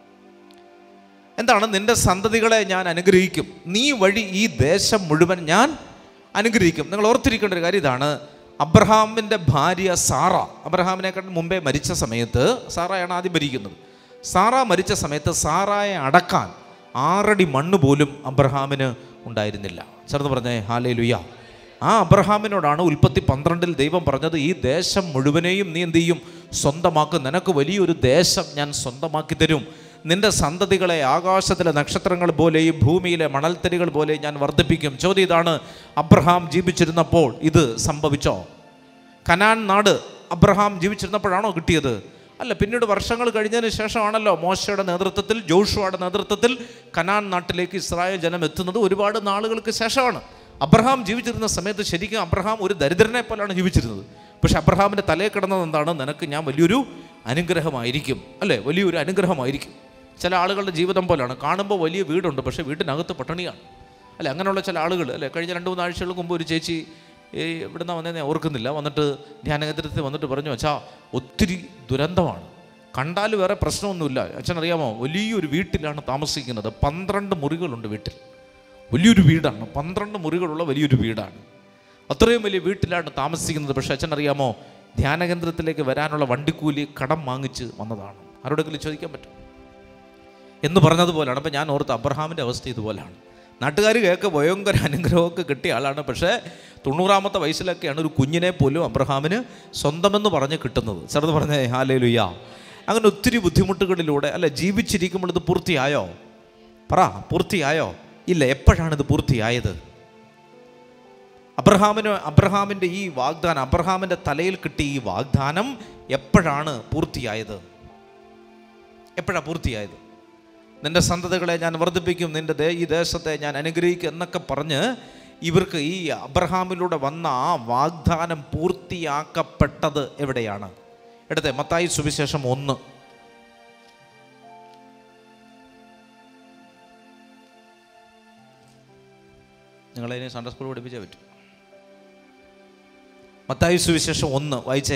എന്താണ്? നിന്റെ സന്തതികളെ ഞാൻ അനുഗ്രഹിക്കും, നീ വഴി ഈ ദേശം മുഴുവൻ ഞാൻ അനുഗ്രഹിക്കും. നിങ്ങൾ ഓർത്തിരിക്കേണ്ട ഒരു കാര്യം ഇതാണ്, അബ്രഹാമിൻ്റെ ഭാര്യ സാറ അബ്രഹാമിനെക്കാൾ മുമ്പേ മരിച്ച സമയത്ത്, സാറയാണ് ആദ്യം ഭരിക്കുന്നത്, സാറ മരിച്ച സമയത്ത് സാറായെ അടക്കാൻ ആറടി മണ്ണ് പോലും അബ്രഹാമിന് ഉണ്ടായിരുന്നില്ല. ചേർന്ന് പറഞ്ഞേ ഹല്ലേലൂയ. ആ അബ്രഹാമിനോടാണ് ഉൽപ്പത്തി പന്ത്രണ്ടിൽ ദൈവം പറഞ്ഞത്, ഈ ദേശം മുഴുവനെയും നീ എന്ത് ചെയ്യും? സ്വന്തമാക്കും, നിനക്ക് വലിയൊരു ദേശം ഞാൻ സ്വന്തമാക്കി തരും, നിന്റെ സന്തതികളെ ആകാശത്തിലെ നക്ഷത്രങ്ങൾ പോലെയും ഭൂമിയിലെ മണൽത്തരികൾ പോലെയും ഞാൻ വർദ്ധിപ്പിക്കും. ചോദ്യം ഇതാണ്, അബ്രഹാം ജീവിച്ചിരുന്നപ്പോൾ ഇത് സംഭവിച്ചോ? കനാൻ നാട് അബ്രഹാം ജീവിച്ചിരുന്നപ്പോഴാണോ കിട്ടിയത്? അല്ല, പിന്നീട് വർഷങ്ങൾ കഴിഞ്ഞതിന് ശേഷമാണല്ലോ മോശയുടെ നേതൃത്വത്തിൽ, ജോഷുവയുടെ നേതൃത്വത്തിൽ കനാൻ നാട്ടിലേക്ക് ഇസ്രായേൽ ജനം എത്തുന്നത്. ഒരുപാട് നാളുകൾക്ക് ശേഷമാണ്. അബ്രഹാം ജീവിച്ചിരുന്ന സമയത്ത് ശരിക്കും അബ്രഹാം ഒരു ദരിദ്രനെ പോലെയാണ് ജീവിച്ചിരുന്നത്. പക്ഷെ അബ്രഹാമിൻ്റെ തലയിൽ കിടന്നത് എന്താണ്? നിനക്ക് ഞാൻ വലിയൊരു അനുഗ്രഹമായിരിക്കും, അല്ലേ, വലിയൊരു അനുഗ്രഹമായിരിക്കും. ചില ആളുകളുടെ ജീവിതം പോലെയാണ്, കാണുമ്പോൾ വലിയ വീടുണ്ട് പക്ഷേ വീട്ടിനകത്ത് പട്ടിണിയാണ്, അല്ലേ. അങ്ങനെയുള്ള ചില ആളുകൾ, അല്ലേ. കഴിഞ്ഞ രണ്ട് മൂന്ന് ആഴ്ചകൾക്ക് മുമ്പ് ഒരു ചേച്ചി ഈ ഇവിടുന്ന് വന്നതെന്ന് ഓർക്കുന്നില്ല, വന്നിട്ട് ധ്യാനകേന്ദ്രത്തിൽ വന്നിട്ട് പറഞ്ഞു, അച്ഛാ ഒത്തിരി ദുരന്തമാണ്, കണ്ടാൽ വേറെ പ്രശ്നമൊന്നുമില്ല, അച്ഛനറിയാമോ വലിയൊരു വീട്ടിലാണ് താമസിക്കുന്നത്, പന്ത്രണ്ട് മുറികളുണ്ട് വീട്ടിൽ, വലിയൊരു വീടാണ്, പന്ത്രണ്ട് മുറികളുള്ള വലിയൊരു വീടാണ്, അത്രയും വലിയ വീട്ടിലാണ് താമസിക്കുന്നത്. പക്ഷേ അച്ഛനറിയാമോ ധ്യാനകേന്ദ്രത്തിലേക്ക് വരാനുള്ള വണ്ടിക്കൂലി കടം വാങ്ങിച്ച് വന്നതാണ്, ആരോടെങ്കിലും ചോദിക്കാൻ പറ്റും എന്ന് പറഞ്ഞതുപോലെയാണ്. അപ്പം ഞാൻ ഓർത്ത് അബ്രഹാമിൻ്റെ അവസ്ഥ ഇതുപോലെയാണ്. നാട്ടുകാർ കേൾക്ക ഭയങ്കര അനുഗ്രഹമൊക്കെ കിട്ടിയ ആളാണ്, പക്ഷേ തൊണ്ണൂറാമത്തെ വയസ്സിലൊക്കെയാണ് ഒരു കുഞ്ഞിനെ പോലും അബ്രഹാമിന് സ്വന്തമെന്ന് പറഞ്ഞ് കിട്ടുന്നത്. ചെറുത് പറഞ്ഞേ ഹല്ലേലൂയ. അങ്ങനെ ഒത്തിരി ബുദ്ധിമുട്ടുകളിലൂടെ, അല്ല, ജീവിച്ചിരിക്കുമ്പോൾ ഇത് പൂർത്തിയായോ? പറ, പൂർത്തിയായോ? ഇല്ല. എപ്പോഴാണിത് പൂർത്തിയായത്? അബ്രഹാമിന് അബ്രഹാമിൻ്റെ ഈ വാഗ്ദാനം, അബ്രഹാമിൻ്റെ തലയിൽ കിട്ടിയ ഈ വാഗ്ദാനം എപ്പോഴാണ് പൂർത്തിയായത്? എപ്പോഴാണ് പൂർത്തിയായത്? നിന്റെ സന്തതികളെ ഞാൻ വർദ്ധിപ്പിക്കും, നിന്റെ ദേ ഈ ദേശത്തെ ഞാൻ അനുഗ്രഹിക്കും എന്നൊക്കെ പറഞ്ഞ് ഇവർക്ക് ഈ അബ്രഹാമിലൂടെ വന്ന ആ വാഗ്ദാനം പൂർത്തിയാക്കപ്പെട്ടത് എവിടെയാണ്? എടുത്തേ മത്തായി സുവിശേഷം ഒന്ന്. നിങ്ങളതിനെ സൺഡേ സ്കൂൾ പഠിപ്പിച്ചേ പറ്റും. മത്തായി സുവിശേഷം ഒന്ന് വായിച്ചേ.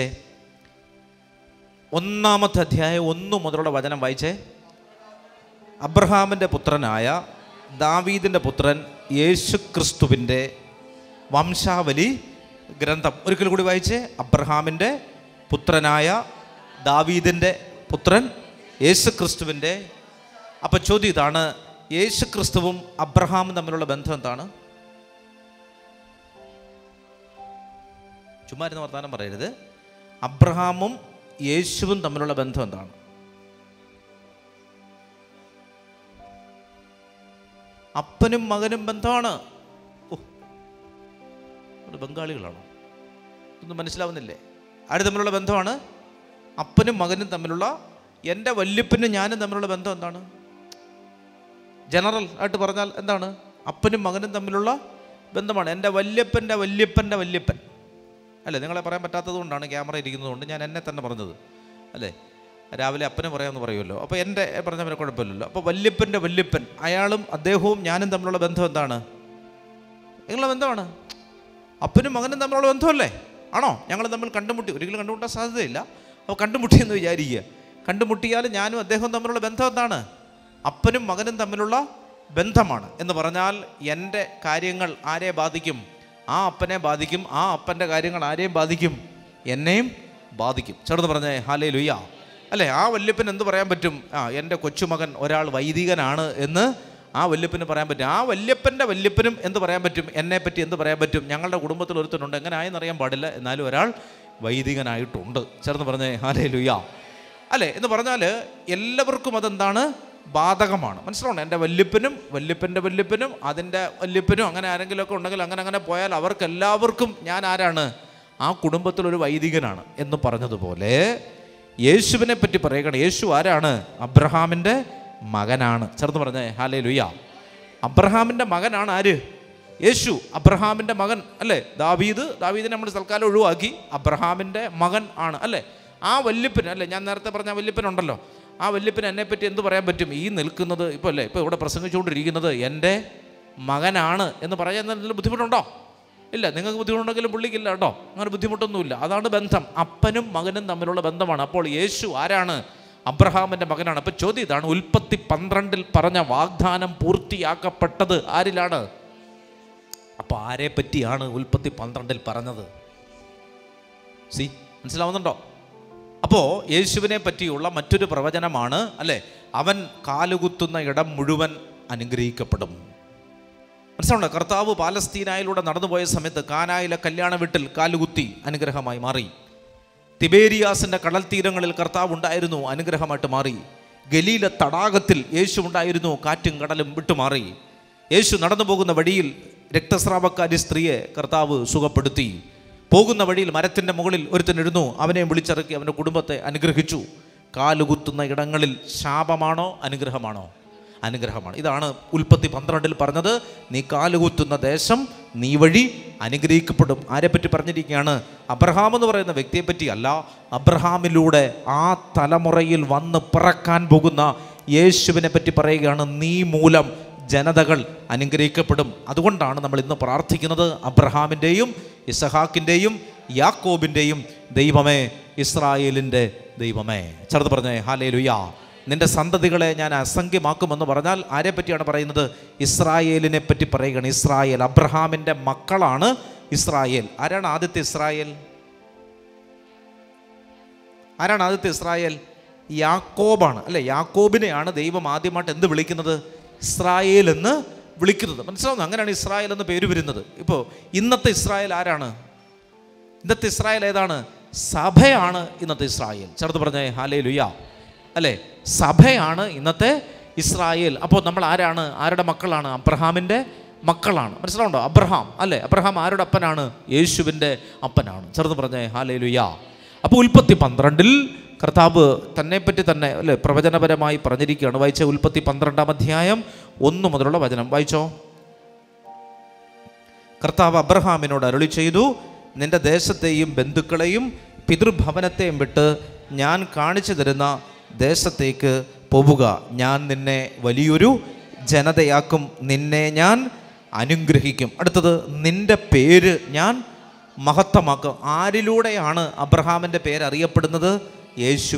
ഒന്നാമത്തെ അധ്യായം ഒന്ന് മുതലുള്ള വചനം വായിച്ചേ. അബ്രഹാമിൻ്റെ പുത്രനായ ദാവീദിൻ്റെ പുത്രൻ യേശു ക്രിസ്തുവിൻ്റെ വംശാവലി ഗ്രന്ഥം. ഒരിക്കൽ കൂടി വായിച്ചേ. അബ്രഹാമിൻ്റെ പുത്രനായ ദാവീദിൻ്റെ പുത്രൻ യേശു ക്രിസ്തുവിൻ്റെ. അപ്പം ചോദ്യം ഇതാണ്, യേശു ക്രിസ്തുവും അബ്രഹാമും തമ്മിലുള്ള ബന്ധം എന്താണ്? ചുമ്മാ ഇരുന്ന് വർത്താനം പറയരുത്. അബ്രഹാമും യേശുവും തമ്മിലുള്ള ബന്ധം എന്താണ്? അപ്പനും മകനും ബന്ധമാണ്. ഓ, അത് ബംഗാളികളാണോ? ഇതൊന്നും മനസ്സിലാവുന്നില്ലേ? ആര് തമ്മിലുള്ള ബന്ധമാണ്? അപ്പനും മകനും തമ്മിലുള്ള, എൻ്റെ വല്യപ്പനും ഞാനും തമ്മിലുള്ള ബന്ധം എന്താണ്? ജനറൽ ആയിട്ട് പറഞ്ഞാൽ എന്താണ്? അപ്പനും മകനും തമ്മിലുള്ള ബന്ധമാണ്. എൻ്റെ വല്യപ്പൻ്റെ വല്യപ്പൻ്റെ വല്യപ്പൻ അല്ലേ? നിങ്ങളെ പറയാൻ പറ്റാത്തത് കൊണ്ടാണ് ക്യാമറ ഇരിക്കുന്നത് കൊണ്ട് ഞാൻ എന്നെ തന്നെ പറഞ്ഞത് അല്ലേ. രാവിലെ അപ്പനും പറയാമെന്ന് പറയുമല്ലോ. അപ്പോൾ എൻ്റെ പറഞ്ഞവരെ കുഴപ്പമില്ലല്ലോ. അപ്പോൾ വല്യപ്പൻ്റെ വല്യപ്പൻ, അയാളും അദ്ദേഹവും ഞാനും തമ്മിലുള്ള ബന്ധം എന്താണ്? നിങ്ങളുടെ ബന്ധമാണ്. അപ്പനും മകനും തമ്മിലുള്ള ബന്ധമല്ലേ? ആണോ? ഞങ്ങൾ തമ്മിൽ കണ്ടുമുട്ടി, ഒരിക്കലും കണ്ടുമുട്ടാൻ സാധ്യതയില്ല. അപ്പോൾ കണ്ടുമുട്ടിയെന്ന് വിചാരിക്കുക. കണ്ടുമുട്ടിയാൽ ഞാനും അദ്ദേഹവും തമ്മിലുള്ള ബന്ധം എന്താണ്? അപ്പനും മകനും തമ്മിലുള്ള ബന്ധമാണ്. എന്ന് പറഞ്ഞാൽ എൻ്റെ കാര്യങ്ങൾ ആരെ ബാധിക്കും? ആ അപ്പനെ ബാധിക്കും. ആ അപ്പൻ്റെ കാര്യങ്ങൾ ആരെയും ബാധിക്കും? എന്നെയും ബാധിക്കും. ചേർന്ന് പറഞ്ഞേ ഹല്ലേലൂയ അല്ലേ. ആ വല്യപ്പൻ എന്ത് പറയാൻ പറ്റും? ആ എൻ്റെ കൊച്ചുമകൻ ഒരാൾ വൈദികനാണ് എന്ന് ആ വല്യപ്പന് പറയാൻ പറ്റും. ആ വല്യപ്പൻ്റെ വല്യപ്പനും എന്ത് പറയാൻ പറ്റും? എന്നെപ്പറ്റി എന്ത് പറയാൻ പറ്റും? ഞങ്ങളുടെ കുടുംബത്തിൽ ഒരുത്തനുണ്ട്, എങ്ങനെ ആയെന്നറിയാൻ പാടില്ല, എന്നാലും ഒരാൾ വൈദികനായിട്ടുണ്ട്. ചേർന്ന് പറഞ്ഞേ ഹല്ലേലൂയ അല്ലേ. എന്ന് പറഞ്ഞാൽ എല്ലാവർക്കും അതെന്താണ്? ബാധകമാണ്. മനസ്സിലാവണം? എൻ്റെ വല്യപ്പനും വല്യപ്പൻ്റെ വല്യപ്പനും അതിൻ്റെ വല്യപ്പനും അങ്ങനെ ആരെങ്കിലുമൊക്കെ ഉണ്ടെങ്കിൽ അങ്ങനെ അങ്ങനെ പോയാൽ അവർക്കെല്ലാവർക്കും ഞാൻ ആരാണ്? ആ കുടുംബത്തിലൊരു വൈദികനാണ് എന്ന് പറഞ്ഞതുപോലെ യേശുവിനെ പറ്റി പറയുകയാണ്. യേശു ആരാണ്? അബ്രഹാമിൻ്റെ മകനാണ്. ചേർന്ന് പറഞ്ഞേ ഹല്ലേലൂയ. അബ്രഹാമിൻ്റെ മകനാണ് ആര്? യേശു. അബ്രഹാമിൻ്റെ മകൻ അല്ലേ? ദാവീദ്. ദാവീദിനെ നമ്മൾ തൽക്കാലം ഒഴിവാക്കി. അബ്രഹാമിൻ്റെ മകൻ ആണ് അല്ലേ. ആ വല്യപ്പൻ അല്ലേ, ഞാൻ നേരത്തെ പറഞ്ഞ വല്യപ്പനുണ്ടല്ലോ, ആ വല്യപ്പന് എന്നെപ്പറ്റി എന്ത് പറയാൻ പറ്റും? ഈ നിൽക്കുന്നത് ഇപ്പോൾ അല്ലേ, ഇപ്പോൾ ഇവിടെ പ്രസംഗിച്ചുകൊണ്ടിരിക്കുന്നത് എൻ്റെ മകനാണ് എന്ന് പറയാൻ എന്തെങ്കിലും ബുദ്ധിമുട്ടുണ്ടോ? ഇല്ല. നിങ്ങൾക്ക് ബുദ്ധിമുട്ടുണ്ടെങ്കിലും പുള്ളിക്കില്ല കേട്ടോ, അങ്ങനെ ബുദ്ധിമുട്ടൊന്നുമില്ല. അതാണ് ബന്ധം. അപ്പനും മകനും തമ്മിലുള്ള ബന്ധമാണ്. അപ്പോൾ യേശു ആരാണ്? അബ്രഹാമിൻ്റെ മകനാണ്. അപ്പോൾ ചോദ്യം ഇതാണ്, ഉൽപ്പത്തി പന്ത്രണ്ടിൽ പറഞ്ഞ വാഗ്ദാനം പൂർത്തിയാക്കപ്പെട്ടത് ആരിലാണ്? അപ്പോൾ ആരെ പറ്റിയാണ് ഉൽപ്പത്തി പന്ത്രണ്ടിൽ പറഞ്ഞത്? സി മനസ്സിലാവുന്നുണ്ടോ? അപ്പോൾ യേശുവിനെ പറ്റിയുള്ള മറ്റൊരു പ്രവചനമാണ് അല്ലേ, അവൻ കാലുകുത്തുന്ന ഇടം മുഴുവൻ അനുഗ്രഹിക്കപ്പെടും. മനസ്സിലാവുണ്ടോ? കർത്താവ് പാലസ്തീനായിലൂടെ നടന്നുപോയ സമയത്ത് കാനായിലെ കല്യാണ വീട്ടിൽ കാലുകുത്തി അനുഗ്രഹമായി മാറി. തിബേരിയാസിൻ്റെ കടൽ തീരങ്ങളിൽ കർത്താവ് ഉണ്ടായിരുന്നു, അനുഗ്രഹമായിട്ട് മാറി. ഗലീല തടാകത്തിൽ യേശു ഉണ്ടായിരുന്നു, കാറ്റും കടലും വിട്ടുമാറി. യേശു നടന്നു പോകുന്ന വഴിയിൽ രക്തസ്രാവക്കാരി സ്ത്രീയെ കർത്താവ് സുഖപ്പെടുത്തി. പോകുന്ന വഴിയിൽ മരത്തിൻ്റെ മുകളിൽ ഒരുത്തനിരുന്നു, അവനെയും വിളിച്ചിറക്കി അവൻ്റെ കുടുംബത്തെ അനുഗ്രഹിച്ചു. കാലുകുത്തുന്ന ഇടങ്ങളിൽ ശാപമാണോ അനുഗ്രഹമാണോ? അനുഗ്രഹമാണ്. ഇതാണ് ഉൽപ്പത്തി പന്ത്രണ്ടിൽ പറഞ്ഞത്, നീ കാലുകുത്തുന്ന ദേശം നീ വഴി അനുഗ്രഹിക്കപ്പെടും. ആരെപ്പറ്റി പറഞ്ഞിരിക്കുകയാണ്? അബ്രഹാം എന്ന് പറയുന്ന വ്യക്തിയെപ്പറ്റി അല്ല, അബ്രഹാമിലൂടെ ആ തലമുറയിൽ വന്ന് പിറക്കാൻ പോകുന്ന യേശുവിനെ പറ്റി പറയുകയാണ്. നീ മൂലം ജനതകൾ അനുഗ്രഹിക്കപ്പെടും. അതുകൊണ്ടാണ് നമ്മൾ ഇന്ന് പ്രാർത്ഥിക്കുന്നത്, അബ്രഹാമിൻ്റെയും ഇസഹാക്കിൻ്റെയും യാക്കോബിൻ്റെയും ദൈവമേ, ഇസ്രായേലിൻ്റെ ദൈവമേ. ചേർത്ത് പറഞ്ഞേ ഹല്ലേലൂയ. നിന്റെ സന്തതികളെ ഞാൻ അസംഖ്യമാക്കുമെന്ന് പറഞ്ഞാൽ ആരെ പറ്റിയാണ് പറയുന്നത്? ഇസ്രായേലിനെ പറ്റി പറയുകയാണ്. ഇസ്രായേൽ അബ്രഹാമിൻ്റെ മക്കളാണ് ഇസ്രായേൽ. ആരാണ് ആദ്യത്തെ ഇസ്രായേൽ? ആരാണ് ആദ്യത്തെ ഇസ്രായേൽ? യാക്കോബാണ് അല്ലേ. യാക്കോബിനെയാണ് ദൈവം ആദ്യമായിട്ട് എന്ത് വിളിക്കുന്നത്? ഇസ്രായേൽ എന്ന് വിളിക്കുന്നത്. മനസ്സിലാവുന്നു? അങ്ങനെയാണ് ഇസ്രായേൽ എന്ന് പേര് വരുന്നത്. ഇപ്പോൾ ഇന്നത്തെ ഇസ്രായേൽ ആരാണ്? ഇന്നത്തെ ഇസ്രായേൽ ഏതാണ്? സഭയാണ് ഇന്നത്തെ ഇസ്രായേൽ. ചേർത്ത് പറഞ്ഞേ ഹല്ലേലൂയ അല്ലേ. സഭയാണ് ഇന്നത്തെ ഇസ്രായേൽ. അപ്പോൾ നമ്മൾ ആരാണ്? ആരുടെ മക്കളാണ്? അബ്രഹാമിൻ്റെ മക്കളാണ്. മനസ്സിലാവുണ്ടോ? അബ്രഹാം അല്ലേ. അബ്രഹാം ആരുടെ അപ്പനാണ്? യേശുവിൻ്റെ അപ്പനാണ്. ചേർത്ത് പറഞ്ഞേ ഹല്ലേലൂയ. അപ്പോൾ ഉൽപ്പത്തി പന്ത്രണ്ടിൽ കർത്താവ് തന്നെപ്പറ്റി തന്നെ അല്ലേ പ്രവചനപരമായി പറഞ്ഞിരിക്കുകയാണ്. വായിച്ച ഉൽപ്പത്തി പന്ത്രണ്ടാം അധ്യായം ഒന്ന് മുതലുള്ള വചനം വായിച്ചോ. കർത്താവ് അബ്രഹാമിനോട് അരുളി ചെയ്തു, നിന്റെ ദേശത്തെയും ബന്ധുക്കളെയും പിതൃഭവനത്തെയും വിട്ട് ഞാൻ കാണിച്ചു തരുന്ന ദേശത്തേക്ക് പോവുക. ഞാൻ നിന്നെ വലിയൊരു ജനതയാക്കും, നിന്നെ ഞാൻ അനുഗ്രഹിക്കും. അടുത്തത്, നിന്റെ പേര് ഞാൻ മഹത്വമാക്കും. ആരിലൂടെയാണ് അബ്രഹാമിൻ്റെ പേര് അറിയപ്പെടുന്നത്?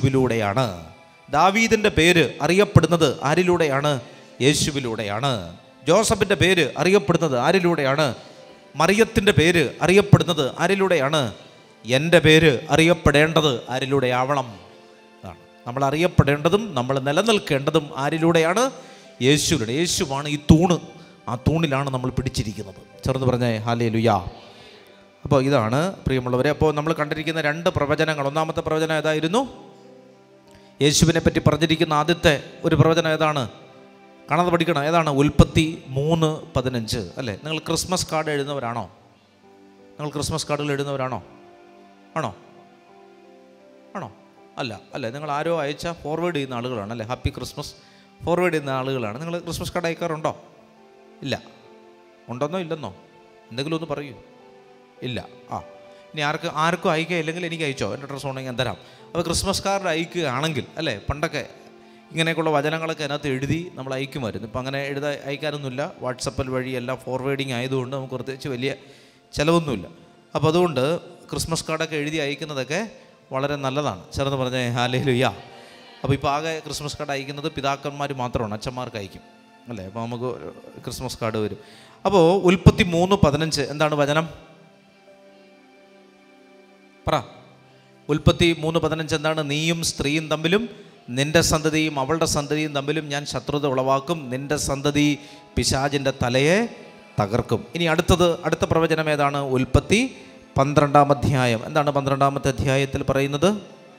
യേശുവിലൂടെയാണ്. ദാവീദിൻ്റെ പേര് അറിയപ്പെടുന്നത് ആരിലൂടെയാണ്? യേശുവിലൂടെയാണ്. ജോസഫിൻ്റെ പേര് അറിയപ്പെടുന്നത് ആരിലൂടെയാണ്? മറിയത്തിൻ്റെ പേര് അറിയപ്പെടുന്നത് ആരിലൂടെയാണ്? എൻ്റെ പേര് അറിയപ്പെടേണ്ടത് ആരിലൂടെയാവണം? അതാണ് നമ്മൾ അറിയപ്പെടേണ്ടതും നമ്മൾ നിലനിൽക്കേണ്ടതും ആരിലൂടെയാണ്? യേശുവിലൂടെ. യേശുവാണ് ഈ തൂണ്. ആ തൂണിലാണ് നമ്മൾ പിടിച്ചിരിക്കുന്നത്. ചേർന്ന് പറഞ്ഞേ ഹല്ലേലൂയ. അപ്പോൾ ഇതാണ് പ്രിയമുള്ളവരെ. അപ്പോൾ നമ്മൾ കണ്ടിരിക്കുന്ന രണ്ട് പ്രവചനങ്ങൾ. ഒന്നാമത്തെ പ്രവചനം ഏതായിരുന്നു? യേശുവിനെ പറ്റി പറഞ്ഞിരിക്കുന്ന ആദ്യത്തെ ഒരു പ്രവചനം ഏതാണ്? കാണാതെ പഠിക്കണം. ഏതാണ്? ഉൽപ്പത്തി മൂന്ന് പതിനഞ്ച് അല്ലേ? നിങ്ങൾ ക്രിസ്മസ് കാർഡ് എഴുതുന്നവരാണോ? നിങ്ങൾ ക്രിസ്മസ് കാർഡുകൾ എഴുതുന്നവരാണോ? ആണോ? ആണോ? അല്ല അല്ലേ? നിങ്ങൾ ആരോ അയച്ച ഫോർവേഡ് ചെയ്യുന്ന ആളുകളാണ് അല്ലേ? ഹാപ്പി ക്രിസ്മസ് ഫോർവേഡ് ചെയ്യുന്ന ആളുകളാണ്. നിങ്ങൾ ക്രിസ്മസ് കാർഡ് അയക്കാറുണ്ടോ? ഇല്ല. ഉണ്ടെന്നോ ഇല്ലെന്നോ? എന്തെങ്കിലും ഒന്ന് പറയൂ. ഇല്ല. ആ ഇനി ആർക്ക് ആർക്കും അയക്കുക ഇല്ലെങ്കിൽ എനിക്ക് അയച്ചോ, എൻ്റെ അഡ്രസ്സ് ഉണ്ടെങ്കിൽ ഞാൻ തരാം. അപ്പോൾ ക്രിസ്മസ് കാർഡ് അയക്കുകയാണെങ്കിൽ അല്ലേ, പണ്ടൊക്കെ ഇങ്ങനെയൊക്കെയുള്ള വചനങ്ങളൊക്കെ അതിനകത്ത് എഴുതി നമ്മൾ അയക്കുമായിരുന്നു. ഇപ്പം അങ്ങനെ എഴുതാ അയക്കാനൊന്നുമില്ല. വാട്സപ്പിൽ വഴി എല്ലാം ഫോർവേഡിങ് ആയതുകൊണ്ട് നമുക്ക് പ്രത്യേകിച്ച് വലിയ ചിലവൊന്നുമില്ല. അപ്പോൾ അതുകൊണ്ട് ക്രിസ്മസ് കാർഡൊക്കെ എഴുതി അയക്കുന്നതൊക്കെ വളരെ നല്ലതാണ്. ചേർന്ന് പറഞ്ഞേ ഹല്ലേലൂയ. അപ്പോൾ ഇപ്പോൾ ആകെ ക്രിസ്മസ് കാർഡ് അയക്കുന്നത് പിതാക്കന്മാർ മാത്രമാണ്, അച്ഛന്മാർക്ക് അയക്കും അല്ലേ? അപ്പോൾ നമുക്ക് ക്രിസ്മസ് കാർഡ് വരും. അപ്പോൾ ഉൽപ്പത്തി മൂന്ന് പതിനഞ്ച് എന്താണ് വചനം? പറ. ഉൽപ്പത്തി മൂന്ന് പതിനഞ്ച് എന്താണ്? നീയും സ്ത്രീയും തമ്മിലും നിൻ്റെ സന്തതിയും അവളുടെ സന്തതിയും തമ്മിലും ഞാൻ ശത്രുത ഉളവാക്കും, നിൻ്റെ സന്തതി പിശാചിൻ്റെ തലയെ തകർക്കും. ഇനി അടുത്തത് അടുത്ത പ്രവചനം ഏതാണ്? ഉൽപ്പത്തി പന്ത്രണ്ടാം അധ്യായം. എന്താണ് പന്ത്രണ്ടാമത്തെ അധ്യായത്തിൽ പറയുന്നത്?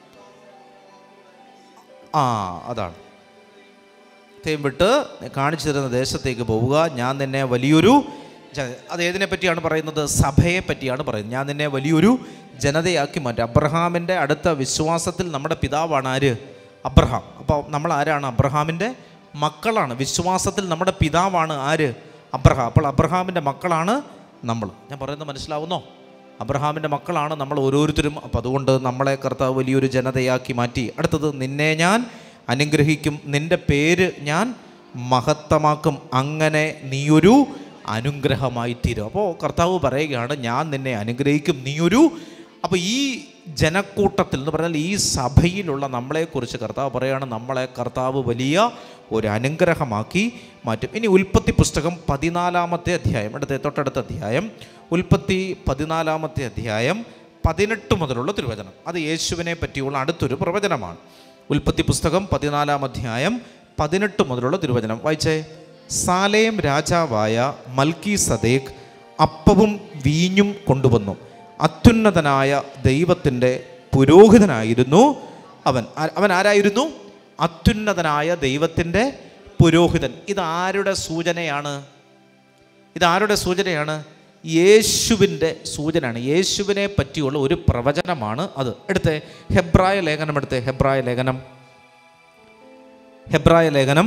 ആ അതാണ്, തേം വിട്ട് കാണിച്ചു തരുന്ന ദേശത്തേക്ക് പോവുക, ഞാൻ നിന്നെ വലിയൊരു ജന. അത് ഏതിനെ പറ്റിയാണ് പറയുന്നത്? സഭയെ പറ്റിയാണ് പറയുന്നത്. ഞാൻ നിന്നെ വലിയൊരു ജനതയാക്കി മാറ്റും. അബ്രഹാമിൻ്റെ അടുത്ത വിശ്വാസത്തിൽ നമ്മുടെ പിതാവാണ് ആര്? അബ്രഹാം. അപ്പോൾ നമ്മൾ ആരാണ്? അബ്രഹാമിൻ്റെ മക്കളാണ്. വിശ്വാസത്തിൽ നമ്മുടെ പിതാവാണ് ആര്? അബ്രഹാം. അപ്പോൾ അബ്രഹാമിൻ്റെ മക്കളാണ് നമ്മൾ. ഞാൻ പറയുന്നത് മനസ്സിലാവുന്നോ? അബ്രഹാമിൻ്റെ മക്കളാണ് നമ്മൾ ഓരോരുത്തരും. അപ്പോൾ അതുകൊണ്ട് നമ്മളെ കർത്താവ് വലിയൊരു ജനതയാക്കി മാറ്റി. അടുത്തത്, നിന്നെ ഞാൻ അനുഗ്രഹിക്കും, നിൻ്റെ പേര് ഞാൻ മഹത്തമാക്കും, അങ്ങനെ നീയൊരു അനുഗ്രഹമായി തീരും. അപ്പോൾ കർത്താവ് പറയുകയാണ്, ഞാൻ നിന്നെ അനുഗ്രഹിക്കും, നീയൊരു. അപ്പോൾ ഈ ജനക്കൂട്ടത്തിൽ എന്ന് പറഞ്ഞാൽ ഈ സഭയിലുള്ള നമ്മളെക്കുറിച്ച് കർത്താവ് പറയുകയാണ്, നമ്മളെ കർത്താവ് വലിയ ഒരു അനുഗ്രഹമാക്കി മാറ്റും. ഇനി ഉൽപ്പത്തി പുസ്തകം പതിനാലാമത്തെ അധ്യായം, അടുത്ത തൊട്ടടുത്ത അധ്യായം, ഉൽപ്പത്തി പതിനാലാമത്തെ അധ്യായം പതിനെട്ട് മുതലുള്ള തിരുവചനം. അത് യേശുവിനെ പറ്റിയുള്ള അടുത്തൊരു പ്രവചനമാണ്. ഉൽപ്പത്തി പുസ്തകം പതിനാലാം അധ്യായം പതിനെട്ട് മുതലുള്ള തിരുവചനം വായിച്ചേ. സാലേം രാജാവായ മൽക്കി സദേക്ക് അപ്പവും വീഞ്ഞും കൊണ്ടുവന്നു. അത്യുന്നതനായ ദൈവത്തിൻ്റെ പുരോഹിതനായിരുന്നു അവൻ. അവൻ ആരായിരുന്നു? അത്യുന്നതനായ ദൈവത്തിൻ്റെ പുരോഹിതൻ. ഇതാരുടെ സൂചനയാണ്? ഇതാരുടെ സൂചനയാണ്? യേശുവിൻ്റെ സൂചനയാണ്. യേശുവിനെ പറ്റിയുള്ള ഒരു പ്രവചനമാണ് അത്. എടുത്തേ ഹെബ്രായ ലേഖനം, എടുത്തേ ഹെബ്രായ ലേഖനം, ഹെബ്രായ ലേഖനം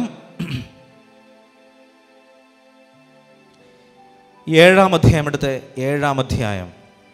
ഏഴാം അധ്യായം, എടുത്തേ ഏഴാം അധ്യായം,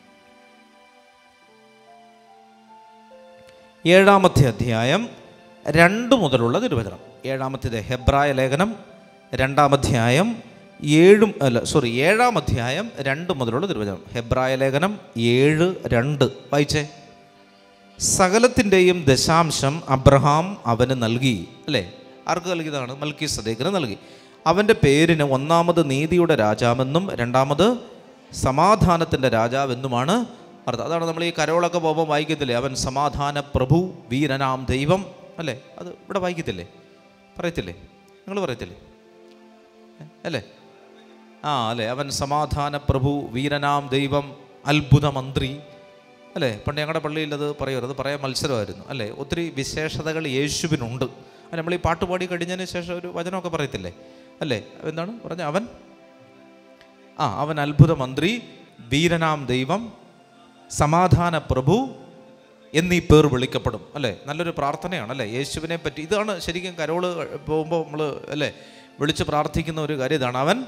ഏഴാമത്തെ അധ്യായം രണ്ട് മുതലുള്ള തിരുവചനം. ഏഴാമത്തെ ഹെബ്രായ ലേഖനം രണ്ടാം അധ്യായം ഏഴും അല്ല സോറി ഏഴാം അധ്യായം രണ്ട് മുതലുള്ള തിരുവചനം. ഹെബ്രായ ലേഖനം ഏഴ് രണ്ട് വായിച്ചേ. സകലത്തിൻ്റെയും ദശാംശം അബ്രഹാം അവന് നൽകി അല്ലേ? ആർക്ക് നൽകിയതാണ്? മൽക്കി സദേക്കിന് നൽകി. അവൻ്റെ പേരിന് ഒന്നാമത് നീതിയുടെ രാജാവെന്നും രണ്ടാമത് സമാധാനത്തിൻ്റെ രാജാവെന്നുമാണ് അർത്ഥം. അതാണ് നമ്മൾ ഈ കരോളൊക്കെ പോകുമ്പോൾ വായിക്കത്തില്ലേ, അവൻ സമാധാന പ്രഭു വീരനാം ദൈവം അല്ലേ? അത് ഇവിടെ വായിക്കത്തില്ലേ? പറയത്തില്ലേ? നിങ്ങൾ പറയത്തില്ലേ അല്ലേ? ആ അല്ലേ, അവൻ സമാധാന പ്രഭു വീരനാം ദൈവം അത്ഭുത മന്ത്രി അല്ലേ? പണ്ട് ഞങ്ങളുടെ പള്ളിയിൽ അത് പറയുന്നത് പറയാൻ മത്സരമായിരുന്നു അല്ലേ? ഒത്തിരി വിശേഷതകൾ യേശുവിനുണ്ട്. നമ്മൾ ഈ പാട്ടുപാടി കഴിഞ്ഞതിന് ശേഷം ഒരു വചനമൊക്കെ പറയത്തില്ലേ അല്ലേ? എന്താണ് പറഞ്ഞ? അവൻ ആ അവൻ അത്ഭുത മന്ത്രി, വീരനാം ദൈവം, സമാധാന പ്രഭു എന്നീ പേർ വിളിക്കപ്പെടും അല്ലേ? നല്ലൊരു പ്രാർത്ഥനയാണ് അല്ലേ യേശുവിനെ പറ്റി. ഇതാണ് ശരിക്കും കരോള് പോകുമ്പോൾ നമ്മൾ അല്ലേ വിളിച്ച് പ്രാർത്ഥിക്കുന്ന ഒരു കാര്യം ഇതാണ്. അവൻ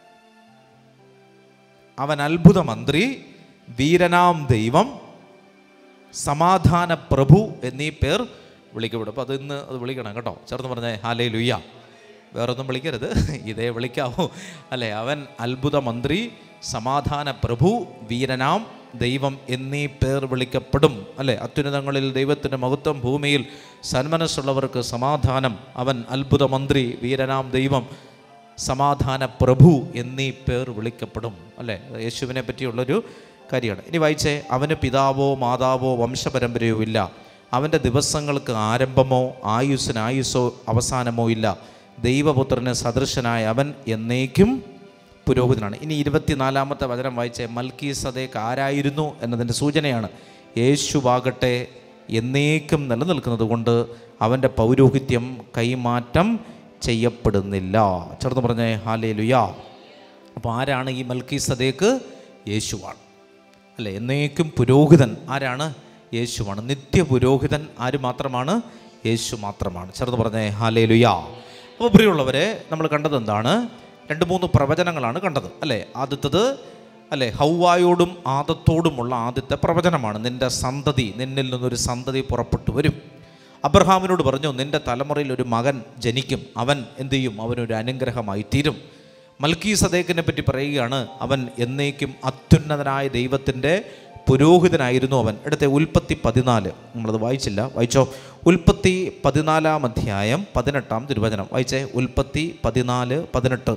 അവൻ അത്ഭുത മന്ത്രി, വീരനാം ദൈവം, സമാധാന പ്രഭു എന്നീ പേർ വിളിക്കപ്പെടും. അപ്പോൾ അത് ഇന്ന് അത് വിളിക്കണം കേട്ടോ. ചേർന്ന് പറഞ്ഞേ ഹല്ലേലൂയ. വേറൊന്നും വിളിക്കരുത്, ഇതേ വിളിക്കാവൂ അല്ലേ? അവൻ അത്ഭുത മന്ത്രി, സമാധാന പ്രഭു, വീരനാം ദൈവം എന്നീ പേർ വിളിക്കപ്പെടും അല്ലേ? അത്യുന്നതങ്ങളിൽ ദൈവത്തിൻ്റെ മഹത്വം, ഭൂമിയിൽ സന്മനസ്സുള്ളവർക്ക് സമാധാനം. അവൻ അത്ഭുത മന്ത്രി, വീരനാം ദൈവം, സമാധാന പ്രഭു എന്നീ പേർ വിളിക്കപ്പെടും. അല്ലേ? യേശുവിനെ പറ്റിയുള്ളൊരു കാര്യമാണ്. ഇനി വായിച്ചേ, അവന് പിതാവോ മാതാവോ വംശപരമ്പരയോ ഇല്ല, അവൻ്റെ ദിവസങ്ങൾക്ക് ആരംഭമോ ആയുസ്സിന് ആയുസ്സോ അവസാനമോ ഇല്ല, ദൈവപുത്രന് സദൃശനായ അവൻ എന്നേക്കും പുരോഹിതനാണ്. ഇനി ഇരുപത്തിനാലാമത്തെ വചനം വായിച്ചേ, മൽക്കീസദേക്ക് ആരായിരുന്നു എന്നതിൻ്റെ സൂചനയാണ്. യേശുവാകട്ടെ എന്നേക്കും നിലനിൽക്കുന്നത് കൊണ്ട് അവൻ്റെ പൗരോഹിത്യം കൈമാറ്റം ചെയ്യപ്പെടുന്നില്ല. ചേർന്ന് പറഞ്ഞേ ഹല്ലേലൂയാ. അപ്പോൾ ആരാണ് ഈ മൽക്കീസദേക്ക്? യേശുവാണ്. അല്ലേ? എന്നേക്കും പുരോഹിതൻ ആരാണ്? യേശുവാണ്. നിത്യ പുരോഹിതൻ ആര് മാത്രമാണ്? യേശു മാത്രമാണ്. ചേർന്ന് പറഞ്ഞേ ഹല്ലേലൂയാ. അപ്പോൾ പ്രിയമുള്ളവരെ, നമ്മൾ കണ്ടത് എന്താണ്? രണ്ട് മൂന്ന് പ്രവചനങ്ങളാണ് കണ്ടത്. അല്ലേ? ആദ്യത്തത് അല്ലേ ഹൗവായോടും ആദത്തോടുമുള്ള ആദ്യത്തെ പ്രവചനമാണ്. നിൻ്റെ സന്തതി, നിന്നിൽ നിന്നൊരു സന്തതി പുറപ്പെട്ടു വരും. അബ്രഹാമിനോട് പറഞ്ഞു, നിൻ്റെ തലമുറയിൽ ഒരു മകൻ ജനിക്കും, അവൻ എന്തു ചെയ്യും? അവനൊരു അനുഗ്രഹമായി തീരും. മൽക്കീസദേക്കിനെ പറ്റി പറയുകയാണ്, അവൻ എന്നേക്കും അത്യുന്നതനായ ദൈവത്തിൻ്റെ പുരോഹിതനായിരുന്നു അവൻ. എടുത്ത ഉൽപ്പത്തി പതിനാല്, നമ്മളത് വായിച്ചില്ല, വായിച്ചോ. ഉൽപ്പത്തി പതിനാലാം അധ്യായം പതിനെട്ടാം തിരുവചനം വായിച്ചേ. ഉൽപ്പത്തി പതിനാല് പതിനെട്ട്.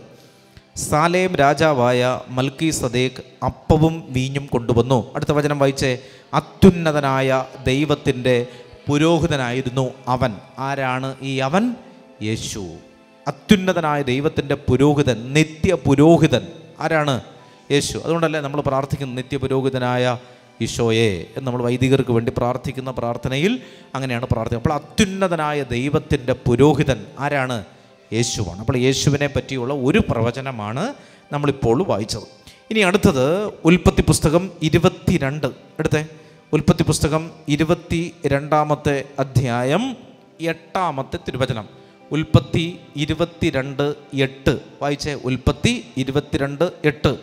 സാലേം രാജാവായ മൽക്കീസദേക്ക് അപ്പവും വീഞ്ഞും കൊണ്ടുവന്നു. അടുത്ത വചനം വായിച്ചേ. അത്യുന്നതനായ ദൈവത്തിൻ്റെ പുരോഹിതനായിരുന്നു അവൻ. ആരാണ് ഈ അവൻ? യേശു. അത്യുന്നതനായ ദൈവത്തിൻ്റെ പുരോഹിതൻ, നിത്യ പുരോഹിതൻ ആരാണ്? യേശു. അതുകൊണ്ടല്ലേ നമ്മൾ പ്രാർത്ഥിക്കുന്ന നിത്യപുരോഹിതനായ ഈശോയെ എന്ന് നമ്മൾ വൈദികർക്ക് വേണ്ടി പ്രാർത്ഥിക്കുന്ന പ്രാർത്ഥനയിൽ അങ്ങനെയാണ് പ്രാർത്ഥിക്കുന്നത്. അപ്പോൾ അത്യുന്നതനായ ദൈവത്തിൻ്റെ പുരോഹിതൻ ആരാണ്? യേശുവാണ്. അപ്പോൾ യേശുവിനെ പറ്റിയുള്ള ഒരു പ്രവചനമാണ് നമ്മളിപ്പോൾ വായിച്ചത്. ഇനി അടുത്തത് ഉൽപ്പത്തി പുസ്തകം ഇരുപത്തിരണ്ട്. എടുത്തേ, ഉൽപ്പത്തി പുസ്തകം ഇരുപത്തി രണ്ടാമത്തെ അധ്യായം എട്ടാമത്തെ തിരുവചനം. ഉൽപ്പത്തി ഇരുപത്തിരണ്ട് എട്ട് വായിച്ചേ. ഉൽപ്പത്തി ഇരുപത്തിരണ്ട് എട്ട്.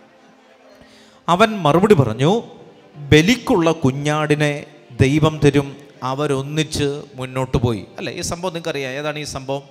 അവൻ മറുപടി പറഞ്ഞു, ബലിക്കുള്ള കുഞ്ഞാടിനെ ദൈവം തരും. അവരൊന്നിച്ച് മുന്നോട്ട് പോയി. അല്ലേ? ഈ സംഭവം നിങ്ങൾക്കറിയാം. ഏതാണ് ഈ സംഭവം?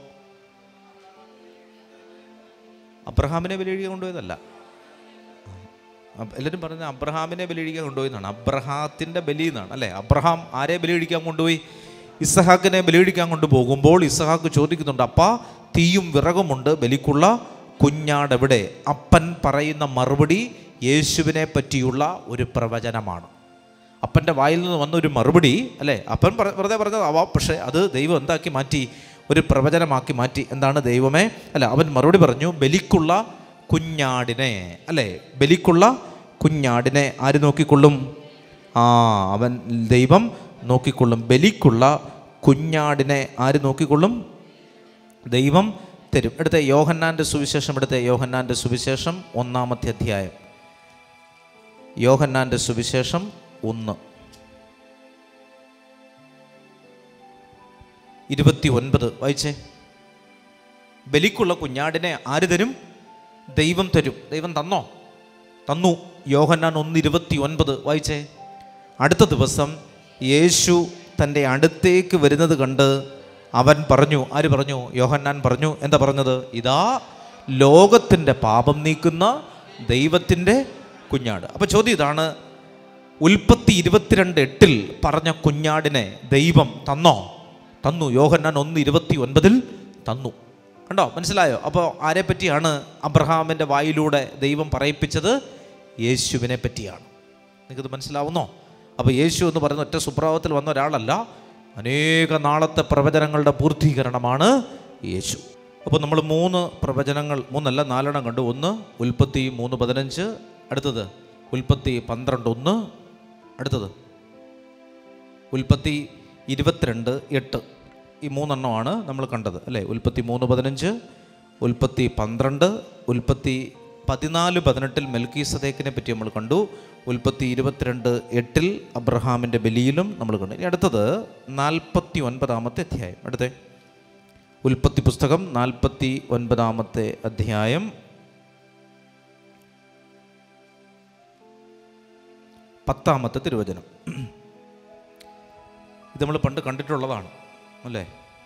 അബ്രഹാമിനെ ബലിയിക്കാൻ കൊണ്ടുപോയതല്ല. എല്ലാവരും പറഞ്ഞ അബ്രഹാമിനെ ബലിയിക്കാൻ കൊണ്ടുപോയെന്നാണ്. അബ്രഹാത്തിൻ്റെ ബലി എന്നാണ്. അല്ലേ? അബ്രഹാം ആരെ ബലിയിടിക്കാൻ കൊണ്ടുപോയി? ഇസഹാക്കിനെ ബലിയിടിക്കാൻ കൊണ്ടുപോകുമ്പോൾ ഇസഹാക്ക് ചോദിക്കുന്നുണ്ട്, അപ്പാ തീയും വിറകുമുണ്ട്, ബലിക്കുള്ള കുഞ്ഞാട് എവിടെ? അപ്പൻ പറയുന്ന മറുപടി യേശുവിനെ പറ്റിയുള്ള ഒരു പ്രവചനമാണ്. അപ്പൻ്റെ വായിൽ നിന്ന് വന്ന ഒരു മറുപടി. അല്ലേ? അപ്പൻ വെറുതെ പറഞ്ഞതാവാം, പക്ഷേ അത് ദൈവം എന്താക്കി മാറ്റി? ഒരു പ്രവചനമാക്കി മാറ്റി. എന്താണ്? ദൈവമേ അല്ല, അവൻ മറുപടി പറഞ്ഞു, ബലിക്കുള്ള കുഞ്ഞാടിനെ. അല്ലേ? ബലിക്കുള്ള കുഞ്ഞാടിനെ ആര് നോക്കിക്കൊള്ളും? ആ അവൻ ദൈവം നോക്കിക്കൊള്ളും. ബലിക്കുള്ള കുഞ്ഞാടിനെ ആര് നോക്കിക്കൊള്ളും? ദൈവം തരും. എടുത്ത യോഹന്നാൻ്റെ സുവിശേഷം, എടുത്ത യോഹന്നാൻ്റെ സുവിശേഷം ഒന്നാമത്തെ അധ്യായം. യോഹന്നാൻ്റെ സുവിശേഷം ഒന്ന് ഇരുപത്തി ഒൻപത് വായിച്ചേ. ബലിക്കുള്ള കുഞ്ഞാടിനെ ആര് തരും? ദൈവം തരും. ദൈവം തന്നോ? തന്നു. യോഹന്നാൻ ഒന്ന് ഇരുപത്തി ഒൻപത് വായിച്ചേ. അടുത്ത ദിവസം യേശു തൻ്റെ അടുത്തേക്ക് വരുന്നത് കണ്ട് അവൻ പറഞ്ഞു. ആര് പറഞ്ഞു? യോഹന്നാൻ പറഞ്ഞു. എന്താ പറഞ്ഞത്? ഇതാ ലോകത്തിൻ്റെ പാപം നീക്കുന്ന ദൈവത്തിൻ്റെ കുഞ്ഞാട്. അപ്പോൾ ചോദ്യം ഇതാണ്, ഉൽപ്പത്തി ഇരുപത്തിരണ്ട് എട്ടിൽ പറഞ്ഞ കുഞ്ഞാടിനെ ദൈവം തന്നോ? തന്നു. യോഹന്നാൻ ഒന്ന് ഇരുപത്തി ഒൻപതിൽ തന്നു. കണ്ടോ? മനസ്സിലായോ? അപ്പോൾ ആരെ പറ്റിയാണ് അബ്രഹാമിൻ്റെ വായിലൂടെ ദൈവം പറയിപ്പിച്ചത്? യേശുവിനെ പറ്റിയാണ്. നിങ്ങൾക്കിത് മനസ്സിലാവുന്നോ? അപ്പോൾ യേശു എന്ന് പറയുന്ന ഒറ്റ സുപ്രഭാതത്തിൽ വന്ന ഒരാളല്ല, അനേക നാളത്തെ പ്രവചനങ്ങളുടെ പൂർത്തീകരണമാണ് യേശു. അപ്പോൾ നമ്മൾ മൂന്ന് പ്രവചനങ്ങൾ, മൂന്നല്ല നാലെണ്ണം കണ്ടു. ഒന്ന് ഉൽപ്പത്തി മൂന്ന് പതിനഞ്ച്, അടുത്തത് ഉൽപ്പത്തി പന്ത്രണ്ട് ഒന്ന്, അടുത്തത് ഉൽപ്പത്തി ഇരുപത്തിരണ്ട് എട്ട്. ഈ മൂന്നെണ്ണമാണ് നമ്മൾ കണ്ടത്. അല്ലേ? ഉൽപ്പത്തി മൂന്ന് പതിനഞ്ച്, ഉൽപ്പത്തി പന്ത്രണ്ട്, ഉൽപ്പത്തി പതിനാല് പതിനെട്ടിൽ മെൽക്കീസദേക്കിനെ പറ്റി നമ്മൾ കണ്ടു. ഉൽപ്പത്തി ഇരുപത്തിരണ്ട് എട്ടിൽ അബ്രഹാമിൻ്റെ ബലിയിലും നമ്മൾ കണ്ടു. ഇനി അടുത്തത് നാൽപ്പത്തി ഒൻപതാമത്തെ അധ്യായം. അടുത്തേ ഉൽപ്പത്തി പുസ്തകം നാൽപ്പത്തി ഒൻപതാമത്തെ അധ്യായം പത്താമത്തെ തിരുവചനം. ഇത് നമ്മൾ പണ്ട് കണ്ടിട്ടുള്ളതാണ് അല്ലേ?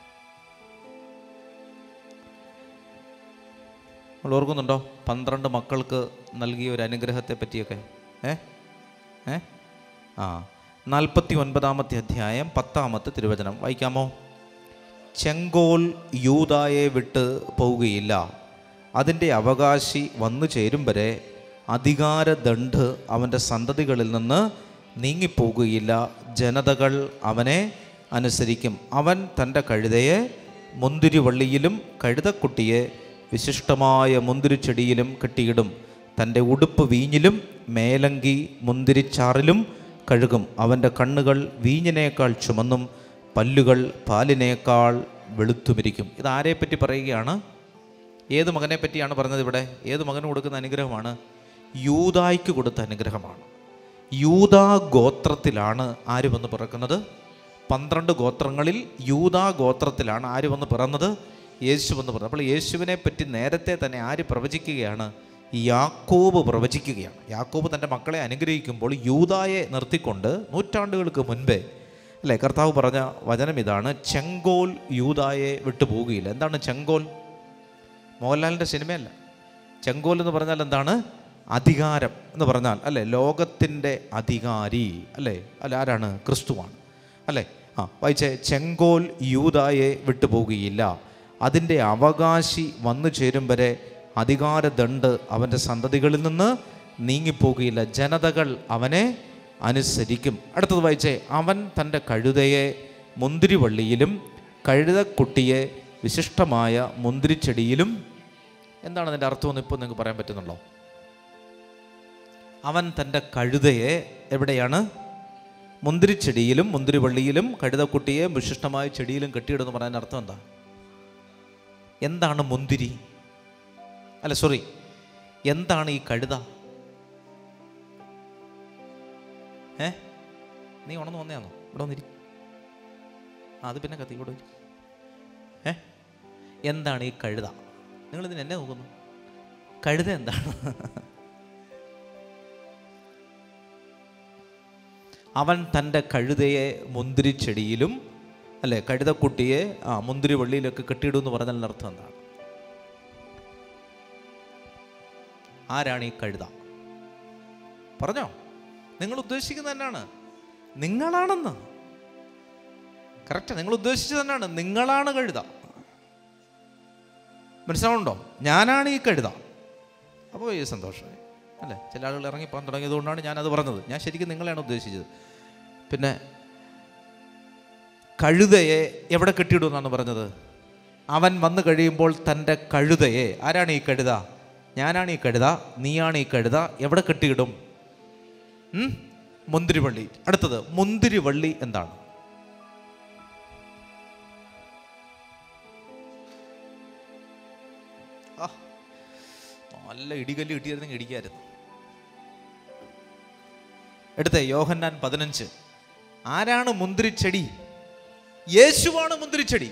നമ്മൾ ഓർക്കുന്നുണ്ടോ? പന്ത്രണ്ട് മക്കൾക്ക് നൽകിയ ഒരു അനുഗ്രഹത്തെ പറ്റിയൊക്കെ. ഏ ഏ ആ നാൽപ്പത്തി ഒൻപതാമത്തെ അധ്യായം പത്താമത്തെ തിരുവചനം വായിക്കാമോ? ചെങ്കോൽ യൂദായെ വിട്ട് പോവുകയില്ല, അതിൻ്റെ അവകാശി വന്നു ചേരും വരെ അധികാരദണ്ഡ് അവൻ്റെ സന്തതികളിൽ നിന്ന് നീങ്ങിപ്പോകുകയില്ല. ജനതകൾ അവനെ അനുസരിക്കും. അവൻ തൻ്റെ കഴുതയെ മുന്തിരിവള്ളിയിലും കഴുതക്കുട്ടിയെ വിശിഷ്ടമായ മുന്തിരിച്ചെടിയിലും കെട്ടിയിടും. തൻ്റെ ഉടുപ്പ് വീഞ്ഞിലും മേലങ്കി മുന്തിരിച്ചാറിലും കഴുകും. അവൻ്റെ കണ്ണുകൾ വീഞ്ഞിനേക്കാൾ ചുമന്നും പല്ലുകൾ പാലിനേക്കാൾ വെളുത്തുമിരിക്കും. ഇത് ആരെപ്പറ്റി പറയുകയാണ്? ഏത് മകനെ പറ്റിയാണ് പറഞ്ഞത് ഇവിടെ? ഏത് മകന് കൊടുക്കുന്ന അനുഗ്രഹമാണ്? യൂദായ്ക്ക് കൊടുത്ത അനുഗ്രഹമാണ്. യൂദാ ഗോത്രത്തിലാണ് ആര് വന്ന് പിറക്കുന്നത്? പന്ത്രണ്ട് ഗോത്രങ്ങളിൽ യൂദാ ഗോത്രത്തിലാണ് ആര് വന്ന് പിറന്നത്? യേശു വന്ന് പിറന്നത്. അപ്പോൾ യേശുവിനെ പറ്റി നേരത്തെ തന്നെ ആര് പ്രവചിക്കുകയാണ്? യാക്കോബ് പ്രവചിക്കുകയാണ്. യാക്കോബ് തൻ്റെ മക്കളെ അനുഗ്രഹിക്കുമ്പോൾ യൂദായെ നിർത്തിക്കൊണ്ട് നൂറ്റാണ്ടുകൾക്ക് മുൻപേ അല്ലേ കർത്താവ് പറഞ്ഞ വചനം ഇതാണ്: ചെങ്കോൽ യൂദായെ വിട്ടുപോകുകയില്ല. എന്താണ് ചെങ്കോൽ? മോഹൻലാലിൻ്റെ സിനിമയല്ല. ചെങ്കോൽ എന്ന് പറഞ്ഞാൽ എന്താണ്? അധികാരം എന്ന് പറഞ്ഞാൽ അല്ലേ, ലോകത്തിൻ്റെ അധികാരി അല്ലേ, അല്ല ആരാണ്? ക്രിസ്തുവാണ് അല്ലേ. ആ വായിച്ചേ, ചെങ്കോൽ യൂദായെ വിട്ടുപോകുകയില്ല, അതിൻ്റെ അവകാശി വന്നു ചേരും വരെ അധികാരദണ്ഡ് അവൻ്റെ സന്തതികളിൽ നിന്ന് നീങ്ങിപ്പോകുകയില്ല. ജനതകൾ അവനെ അനുസരിക്കും. അടുത്തത് വായിച്ചേ, അവൻ തൻ്റെ കഴുതയെ മുന്തിരിവള്ളിയിലും കഴുതക്കുട്ടിയെ വിശിഷ്ടമായ മുന്തിരിച്ചെടിയിലും. എന്താണ് അതിൻ്റെ അർത്ഥമെന്ന് ഇപ്പോൾ നിങ്ങൾക്ക് പറയാൻ പറ്റുന്നുണ്ടോ? അവൻ തൻ്റെ കഴുതയെ എവിടെയാണ്? മുന്തിരിച്ചെടിയിലും മുന്തിരിവള്ളിയിലും കഴുതക്കുട്ടിയെ വിശിഷ്ടമായ ചെടിയിലും കെട്ടിയിടുമെന്ന് പറയാൻ അർത്ഥം എന്താ? എന്താണ് മുന്തിരി? അല്ല സോറി, എന്താണ് ഈ കഴുത? ഏ നീ ഉണന്ന് വന്നയാണോ? ഇവിടെ വന്നിരി. അത് പിന്നെ കത്തി കൂടെ. ഏ എന്താണ് ഈ കഴുത? നിങ്ങളിതിന് എന്നെ നോക്കുന്നു. കഴുത എന്താണ്? അവൻ തൻ്റെ കഴുതയെ മുന്തിരിച്ചെടിയിലും അല്ലേ കഴുതക്കുട്ടിയെ ആ മുന്തിരി വള്ളിയിലൊക്കെ കെട്ടിയിടുമെന്ന് പറഞ്ഞാൽ അർത്ഥം എന്താണ്? ആരാണ് ഈ കഴുത? പറഞ്ഞോ. നിങ്ങൾ ഉദ്ദേശിക്കുന്നത് തന്നെയാണ്, നിങ്ങളാണെന്ന്. കറക്റ്റ്, നിങ്ങൾ ഉദ്ദേശിച്ചത് തന്നെയാണ്, നിങ്ങളാണ് കഴുത. മനസ്സിലാവുന്നുണ്ടോ? ഞാനാണ് ഈ കഴുത. അപ്പോൾ ഈ സന്തോഷമായി അല്ലേ. ചില ആളുകൾ ഇറങ്ങിപ്പോകാൻ തുടങ്ങിയതുകൊണ്ടാണ് ഞാനത് പറഞ്ഞത്. ഞാൻ ശരിക്കും നിങ്ങളെയാണ് ഉദ്ദേശിച്ചത്. പിന്നെ കഴുതയെ എവിടെ കെട്ടിയിടുമെന്നാണ് പറഞ്ഞത്? അവൻ വന്നു കഴിയുമ്പോൾ തൻ്റെ കഴുതയെ, ആരാണ് ഈ കഴുത? ഞാനാണ് ഈ കഴുത, നീയാണ് ഈ കഴുത. എവിടെ കെട്ടിയിടും? മുന്തിരിവള്ളി. അടുത്തത്, മുന്തിരിവള്ളി എന്താണ്? ആ നല്ല ഇടികല്ല് കിട്ടിയിരുന്നെങ്കിൽ ഇടിക്കായിരുന്നു. എടുത്തേ യോഹന്നാൻ പതിനഞ്ച്. ആരാണ് മുന്തിരിച്ചെടി? യേശുവാണ് മുന്തിരിച്ചെടി.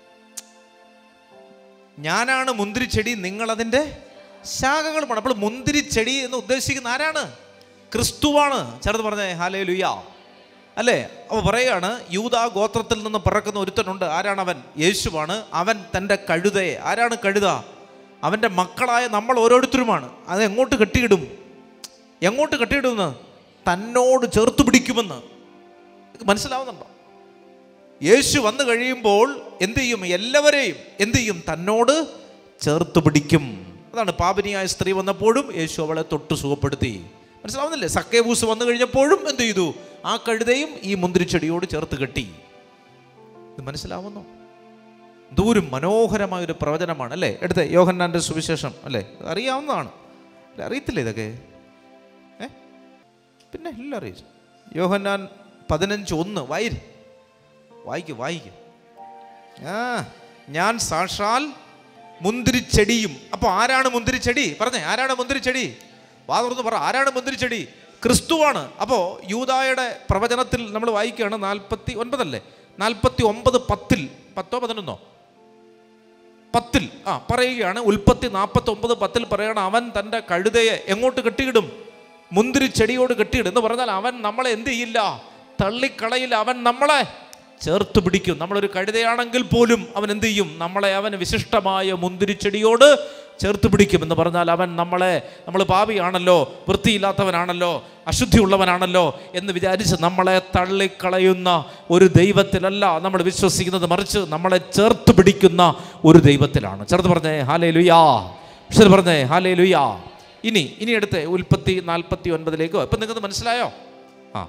ഞാനാണ് മുന്തിരിച്ചെടി, നിങ്ങളതിൻ്റെ ശാഖകളുമാണ്. അപ്പോൾ മുന്തിരിച്ചെടി എന്ന് ഉദ്ദേശിക്കുന്ന ആരാണ്? ക്രിസ്തുവാണ്. ചേർത്ത് പറഞ്ഞേ ഹല്ലേലൂയ അല്ലേ. അപ്പോൾ പറയുകയാണ്, യൂദാ ഗോത്രത്തിൽ നിന്ന് പിറക്കുന്ന ഒരുത്തനുണ്ട്. ആരാണവൻ? യേശുവാണ്. അവൻ തൻ്റെ കഴുതയെ, ആരാണ് കഴുത? അവൻ്റെ മക്കളായ നമ്മൾ ഓരോരുത്തരുമാണ്. അത് എങ്ങോട്ട് കെട്ടിയിടും? എങ്ങോട്ട് കെട്ടിയിടുമെന്ന്? തന്നോട് ചേർത്ത് പിടിക്കുമെന്ന്. മനസ്സിലാവുന്നുണ്ടോ? യേശു വന്നു കഴിയുമ്പോൾ എന്ത് ചെയ്യും? എല്ലാവരെയും എന്ത് ചെയ്യും? തന്നോട് ചേർത്ത് പിടിക്കും. അതാണ് പാപിനിയായ സ്ത്രീ വന്നപ്പോഴും യേശു അവളെ തൊട്ട് സുഖപ്പെടുത്തി. മനസ്സിലാവുന്നില്ലേ? സക്കേബൂസ് വന്നു കഴിഞ്ഞപ്പോഴും എന്ത് ചെയ്തു? ആ കഴുതയും ഈ മുന്തിരിച്ചെടിയോട് ചേർത്ത് കെട്ടി. ഇത് മനസ്സിലാവുന്നു? ദൂരം മനോഹരമായൊരു പ്രവചനമാണ് അല്ലേ. എടുത്ത യോഹന്നാൻ്റെ സുവിശേഷം അല്ലേ, അറിയാവുന്നതാണ്. അറിയത്തില്ലേ ഇതൊക്കെ? ഏ പിന്നെ എല്ലാം അറിയിച്ചു. യോഹന്നാൻ പതിനഞ്ച് ഒന്ന് വായി വായിക്കും വായിക്കും ആ ഞാൻ സാക്ഷാൽ മുന്തിരിച്ചെടിയും. അപ്പോൾ ആരാണ് മുന്തിരിച്ചെടി? പറഞ്ഞേ, ആരാണ് മുന്തിരിച്ചെടി? വാ തുറന്ന് പറ, ആരാണ് മുന്തിരിച്ചെടി? ക്രിസ്തുവാണ്. അപ്പോൾ യൂദായുടെ പ്രവചനത്തിൽ നമ്മൾ വായിക്കുകയാണ് നാൽപ്പത്തി ഒൻപതല്ലേ, നാൽപ്പത്തി ഒമ്പത് പത്തിൽ, പത്തോ പതിനൊന്നോ പത്തിൽ ആ പറയുകയാണ്. ഉൽപ്പത്തി നാൽപ്പത്തി ഒമ്പത് പത്തിൽ പറയുകയാണ്, അവൻ തൻ്റെ കഴുതയെ എങ്ങോട്ട് കെട്ടിയിടും? മുന്തിരിച്ചെടിയോട് കെട്ടിയിടും. എന്ന് പറഞ്ഞാൽ അവൻ നമ്മളെ എന്ത് ചെയ്യില്ല? തള്ളിക്കളയില്ല. അവൻ നമ്മളെ ചേർത്ത് പിടിക്കും. നമ്മളൊരു കഴുതയാണെങ്കിൽ പോലും അവൻ എന്ത് ചെയ്യും? നമ്മളെ അവൻ വിശിഷ്ടമായ മുന്തിരിച്ചെടിയോട് ചേർത്ത് പിടിക്കും. എന്ന് പറഞ്ഞാൽ അവൻ നമ്മളെ, നമ്മൾ പാപിയാണല്ലോ, വൃത്തിയില്ലാത്തവനാണല്ലോ, അശുദ്ധിയുള്ളവനാണല്ലോ എന്ന് വിചാരിച്ച് നമ്മളെ തള്ളിക്കളയുന്ന ഒരു ദൈവത്തിലല്ല നമ്മൾ വിശ്വസിക്കുന്നത്, മറിച്ച് നമ്മളെ ചേർത്ത് പിടിക്കുന്ന ഒരു ദൈവത്തിലാണ്. ചേർത്ത് പറഞ്ഞേ ഹല്ലേലൂയ. ശരി പറഞ്ഞേ ഹല്ലേലൂയാ. ഇനി ഇനി അടുത്ത് ഉൽപ്പത്തി നാൽപ്പത്തി ഒൻപതിലേക്കോ. ഇപ്പം നിങ്ങൾക്ക് മനസ്സിലായോ? ആ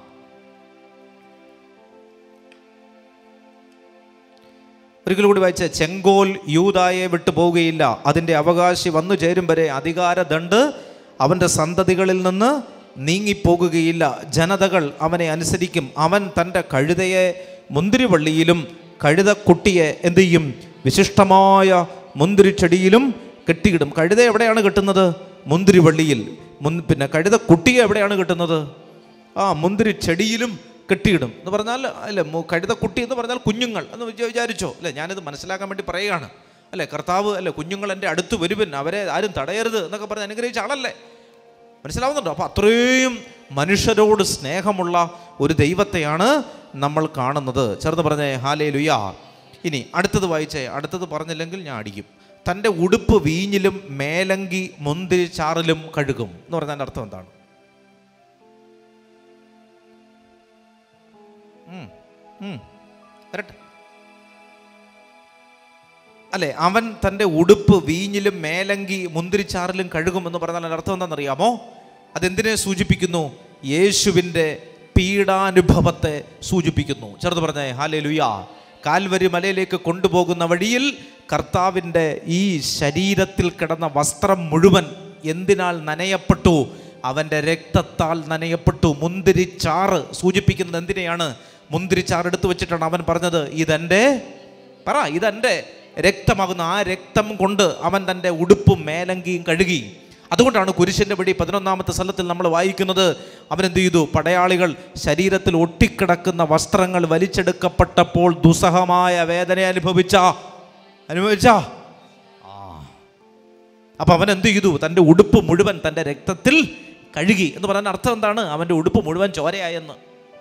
ഒരിക്കൽ കൂടി വായിച്ച, ചെങ്കോൽ യൂദായെ വിട്ടു പോവുകയില്ല, അതിൻ്റെ അവകാശി വന്നു ചേരും വരെ അധികാരദണ്ഡ് അവൻ്റെ സന്തതികളിൽ നിന്ന് നീങ്ങിപ്പോകുകയില്ല. ജനതകൾ അവനെ അനുസരിക്കും. അവൻ തൻ്റെ കഴുതയെ മുന്തിരിവള്ളിയിലും കഴുതക്കുട്ടിയെ എന്ത് ചെയ്യും? വിശിഷ്ടമായ മുന്തിരിച്ചെടിയിലും കെട്ടിയിടും. കഴുത എവിടെയാണ് കെട്ടുന്നത്? മുന്തിരിവള്ളിയിൽ. മുൻ പിന്നെ കഴുതക്കുട്ടിയെ എവിടെയാണ് കെട്ടുന്നത്? ആ മുന്തിരി ചെടിയിലും കെട്ടിയിടും എന്ന് പറഞ്ഞാൽ അല്ലേ, കഴുതക്കുട്ടി എന്ന് പറഞ്ഞാൽ കുഞ്ഞുങ്ങൾ എന്ന് വിചാരിച്ചോ അല്ലേ? ഞാനിത് മനസ്സിലാക്കാൻ വേണ്ടി പറയുകയാണ് അല്ലേ. കർത്താവ് അല്ലേ, കുഞ്ഞുങ്ങൾ എൻ്റെ അടുത്ത് വരുവൻ, അവരെ ആരും തടയരുത് എന്നൊക്കെ പറഞ്ഞ് അനുഗ്രഹിച്ച ആളല്ലേ. മനസ്സിലാവുന്നുണ്ടോ? അപ്പോൾ അത്രയും മനുഷ്യരോട് സ്നേഹമുള്ള ഒരു ദൈവത്തെയാണ് നമ്മൾ കാണുന്നത്. ചേർന്ന് പറഞ്ഞേ ഹല്ലേലൂയാ. ഇനി അടുത്തത് വായിച്ചേ. അടുത്തത് പറഞ്ഞില്ലെങ്കിൽ ഞാൻ അടിക്കും. തൻ്റെ ഉടുപ്പ് വീഞ്ഞിലും മേലങ്കി മുന്തിരി ചാറിലും കഴുകും എന്ന് പറഞ്ഞാൽ അതിൻ്റെ അർത്ഥം എന്താണ്? അല്ലെ, അവൻ തൻ്റെ ഉടുപ്പ് വീഞ്ഞിലും മേലങ്കി മുന്തിരിച്ചാറിലും കഴുകും എന്ന് പറഞ്ഞാൽ അതിൻ്റെ അർത്ഥം എന്താണെന്നറിയാമോ? അതെന്തിനെ സൂചിപ്പിക്കുന്നു? യേശുവിൻ്റെ പീഡാനുഭവത്തെ സൂചിപ്പിക്കുന്നു. ചേർത്ത് പറഞ്ഞേ ഹല്ലേലൂയാ. കാൽവരി മലയിലേക്ക് കൊണ്ടുപോകുന്ന വഴിയിൽ കർത്താവിൻ്റെ ഈ ശരീരത്തിൽ കിടന്ന വസ്ത്രം മുഴുവൻ എന്തിനാൽ നനയപ്പെട്ടു? അവൻ്റെ രക്തത്താൽ നനയപ്പെട്ടു. മുന്തിരിച്ചാറ് സൂചിപ്പിക്കുന്നത് എന്തിനെയാണ്? മുന്തിരിച്ചാറ് എടുത്തു വെച്ചിട്ടാണ് അവൻ പറഞ്ഞത്, ഇതെൻ്റെ പറ ഇതെൻ്റെ രക്തമാകുന്നു. ആ രക്തം കൊണ്ട് അവൻ തൻ്റെ ഉടുപ്പും മേലങ്കിയും കഴുകി. അതുകൊണ്ടാണ് കുരിശിൻ്റെ വഴി പതിനൊന്നാമത്തെ സ്ഥലത്തിൽ നമ്മൾ വായിക്കുന്നത്, അവനെന്ത് ചെയ്തു? പടയാളികൾ ശരീരത്തിൽ ഒട്ടിക്കിടക്കുന്ന വസ്ത്രങ്ങൾ വലിച്ചെടുക്കപ്പെട്ടപ്പോൾ ദുസ്സഹമായ വേദന അനുഭവിച്ച അനുഭവിച്ച ആ അപ്പം അവൻ എന്ത് ചെയ്തു? തൻ്റെ ഉടുപ്പ് മുഴുവൻ തൻ്റെ രക്തത്തിൽ കഴുകി എന്ന് പറയുന്ന അർത്ഥം എന്താണ്? അവൻ്റെ ഉടുപ്പ് മുഴുവൻ ചോരയായെന്ന്.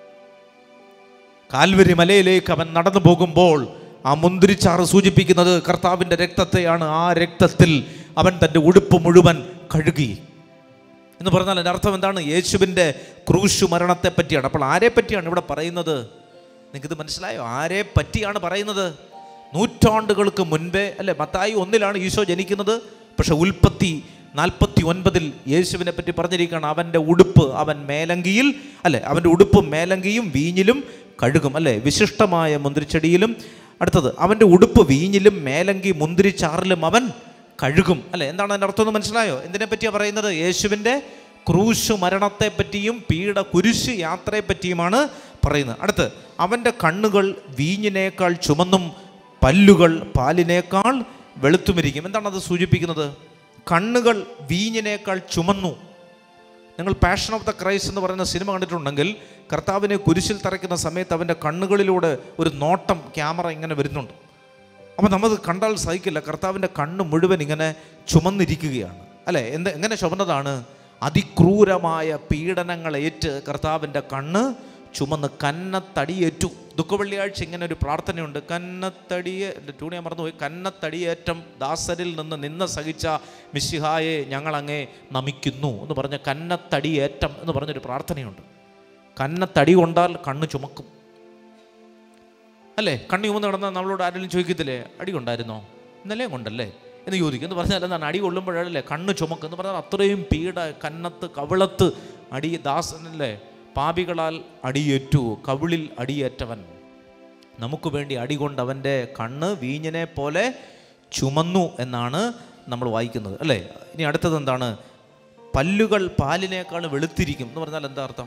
കാൽവരി മലയിലേക്ക് അവൻ നടന്നു പോകുമ്പോൾ ആ മുന്തിരിച്ചാറ് സൂചിപ്പിക്കുന്നത് കർത്താവിൻ്റെ രക്തത്തെയാണ്. ആ രക്തത്തിൽ അവൻ തൻ്റെ ഉടുപ്പ് മുഴുവൻ കഴുകി എന്ന് പറഞ്ഞാൽ എൻ്റെ അർത്ഥം എന്താണ്? യേശുവിൻ്റെ ക്രൂശു മരണത്തെ പറ്റിയാണ്. അപ്പോൾ ആരെ പറ്റിയാണ് ഇവിടെ പറയുന്നത്? നിങ്ങൾക്കിത് മനസ്സിലായോ? ആരെ പറ്റിയാണ് പറയുന്നത്? നൂറ്റാണ്ടുകൾക്ക് മുൻപേ അല്ലേ, മത്തായി ഒന്നിലാണ് ഈശോ ജനിക്കുന്നത്. പക്ഷെ ഉൽപ്പത്തി നാൽപ്പത്തി ഒൻപതിൽ യേശുവിനെ പറ്റി പറഞ്ഞിരിക്കുകയാണ്, അവൻ്റെ ഉടുപ്പ് അവൻ മേലങ്കിയിൽ അല്ലെ, അവൻ്റെ ഉടുപ്പും മേലങ്കിയും വീഞ്ഞിലും കഴുകും അല്ലേ, വിശിഷ്ടമായ മുന്തിരിച്ചെടിയിലും. അടുത്തത്, അവൻ്റെ ഉടുപ്പ് വീഞ്ഞിലും മേലങ്കി മുന്തിരിച്ചാറിലും അവൻ കഴുകും അല്ലേ. എന്താണ് അതിൻ്റെ അർത്ഥം എന്ന് മനസ്സിലായോ? എന്തിനെ പറ്റിയാണ് പറയുന്നത്? യേശുവിൻ്റെ ക്രൂശു മരണത്തെ പറ്റിയും പീഡ കുരിശ് യാത്രയെ പറ്റിയുമാണ് പറയുന്നത്. അടുത്ത്, അവൻ്റെ കണ്ണുകൾ വീഞ്ഞിനേക്കാൾ ചുമന്നും പല്ലുകൾ പാലിനേക്കാൾ വെളുത്തുമിരിക്കും. എന്താണ് അത് സൂചിപ്പിക്കുന്നത്? കണ്ണുകൾ വീഞ്ഞിനേക്കാൾ ചുമന്നു. നിങ്ങൾ പാഷൻ ഓഫ് ദ ക്രൈസ്റ്റ് എന്ന് പറയുന്ന സിനിമ കണ്ടിട്ടുണ്ടെങ്കിൽ കർത്താവിനെ കുരിശിൽ തറയ്ക്കുന്ന സമയത്ത് അവൻ്റെ കണ്ണുകളിലൂടെ ഒരു നോട്ടം ക്യാമറ ഇങ്ങനെ വരുന്നുണ്ട്. അപ്പോൾ നമ്മൾ കണ്ടാൽ സഹിക്കില്ല. കർത്താവിൻ്റെ കണ്ണ് മുഴുവൻ ഇങ്ങനെ ചുമന്നിരിക്കുകയാണ് അല്ലേ. എന്ത് എങ്ങനെ ചുമന്നതാണ്? അതിക്രൂരമായ പീഡനങ്ങളേറ്റ് കർത്താവിൻ്റെ കണ്ണ് ചുമന്ന് കന്നത്തടിയേറ്റു. ദുഃഖവെള്ളിയാഴ്ച ഇങ്ങനെ ഒരു പ്രാർത്ഥനയുണ്ട്, കന്നത്തടിയെ ടൂണിയ മറന്നുപോയി, കന്നത്തടിയേറ്റം ദാസരിൽ നിന്ന് നിന്ന് സഹിച്ച മിശിഹായെ ഞങ്ങളങ്ങേ നമിക്കുന്നു എന്ന് പറഞ്ഞ കന്നത്തടിയേറ്റം എന്ന് പറഞ്ഞൊരു പ്രാർത്ഥനയുണ്ട്. കന്നത്തടി കൊണ്ടാൽ കണ്ണ് ചുമക്കും അല്ലേ. കണ്ണ് ചുമന്ന് കിടന്നാൽ നമ്മളോട് ആരെങ്കിലും ചോദിക്കത്തില്ലേ, അടി കൊണ്ടായിരുന്നോ? ഇന്നലെ കൊണ്ടല്ലേ എന്ന് ചോദിക്കും. എന്ന് പറഞ്ഞാൽ എന്താണ്? അടി കൊള്ളുമ്പോഴല്ലേ കണ്ണ് ചുമക്കും എന്ന് പറഞ്ഞാൽ അത്രയും പീഡ, കന്നത്ത് കവിളത്ത് അടി. ദാസനല്ലേ, പാപികളാൽ അടിയേറ്റു, കവിളിൽ അടിയേറ്റവൻ നമുക്ക് വേണ്ടി അടികൊണ്ട് അവൻ്റെ കണ്ണ് വീഞ്ഞിനെ പോലെ ചുമന്നു എന്നാണ് നമ്മൾ വായിക്കുന്നത് അല്ലേ. ഇനി അടുത്തത് എന്താണ്? പല്ലുകൾ പാലിനേക്കാൾ വെളുത്തിരിക്കും എന്ന് പറഞ്ഞാൽ എന്താ അർത്ഥം?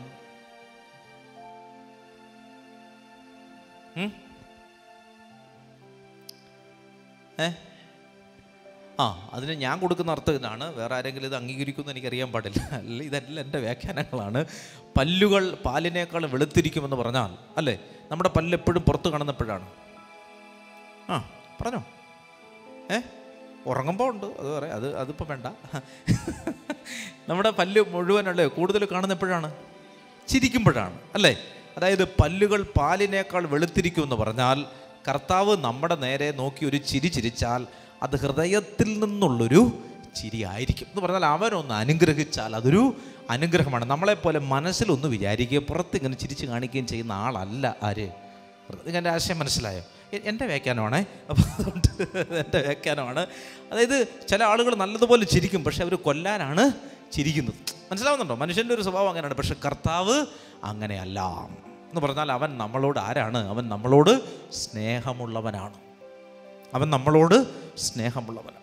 ഏ ആ അതിന് ഞാൻ കൊടുക്കുന്ന അർത്ഥം ഇതാണ്. വേറെ ആരെങ്കിലും ഇത് അംഗീകരിക്കുമെന്ന് എനിക്കറിയാൻ പാടില്ല. അല്ല, ഇതെല്ലാം എൻ്റെ വ്യാഖ്യാനങ്ങളാണ്. പല്ലുകൾ പാലിനേക്കാൾ വെളുത്തിരിക്കുമെന്ന് പറഞ്ഞാൽ അല്ലേ, നമ്മുടെ പല്ല് എപ്പോഴും പുറത്ത് കാണുന്നപ്പോഴാണ്. ആ പറഞ്ഞോ. ഏ ഉറങ്ങുമ്പോൾ ഉണ്ട്, അത് പറയാം, അത് അതിപ്പോൾ വേണ്ട. നമ്മുടെ പല്ല് മുഴുവനല്ലേ കൂടുതൽ കാണുന്നപ്പോഴാണ്? ചിരിക്കുമ്പോഴാണ് അല്ലേ. അതായത് പല്ലുകൾ പാലിനേക്കാൾ വെളുത്തിരിക്കുമെന്ന് പറഞ്ഞാൽ കർത്താവ് നമ്മുടെ നേരെ നോക്കി ഒരു ചിരി ചിരിച്ചാൽ അത് ഹൃദയത്തിൽ നിന്നുള്ളൊരു ചിരി ആയിരിക്കും എന്ന് പറഞ്ഞാൽ അവനൊന്ന് അനുഗ്രഹിച്ചാൽ അതൊരു അനുഗ്രഹമാണ്. നമ്മളെപ്പോലെ മനസ്സിലൊന്ന് വിചാരിക്കുകയും പുറത്ത് ഇങ്ങനെ ചിരിച്ച് കാണിക്കുകയും ചെയ്യുന്ന ആളല്ല ആര്. ഇങ്ങനെ ആശയം മനസ്സിലായോ? എൻ്റെ വ്യാഖ്യാനമാണേ. അപ്പോൾ അതുകൊണ്ട് എൻ്റെ വ്യാഖ്യാനമാണ്. അതായത് ചില ആളുകൾ നല്ലതുപോലെ ചിരിക്കും, പക്ഷെ അവർ കൊല്ലാനാണ് ചിരിക്കുന്നത്. മനസ്സിലാവുന്നുണ്ടോ? മനുഷ്യൻ്റെ ഒരു സ്വഭാവം അങ്ങനെയാണ്. പക്ഷെ കർത്താവ് അങ്ങനെയല്ല എന്ന് പറഞ്ഞാൽ അവൻ നമ്മളോട് ആരാണ്? അവൻ നമ്മളോട് സ്നേഹമുള്ളവനാണ്. അവൻ നമ്മളോട് സ്നേഹമുള്ളവനാണ്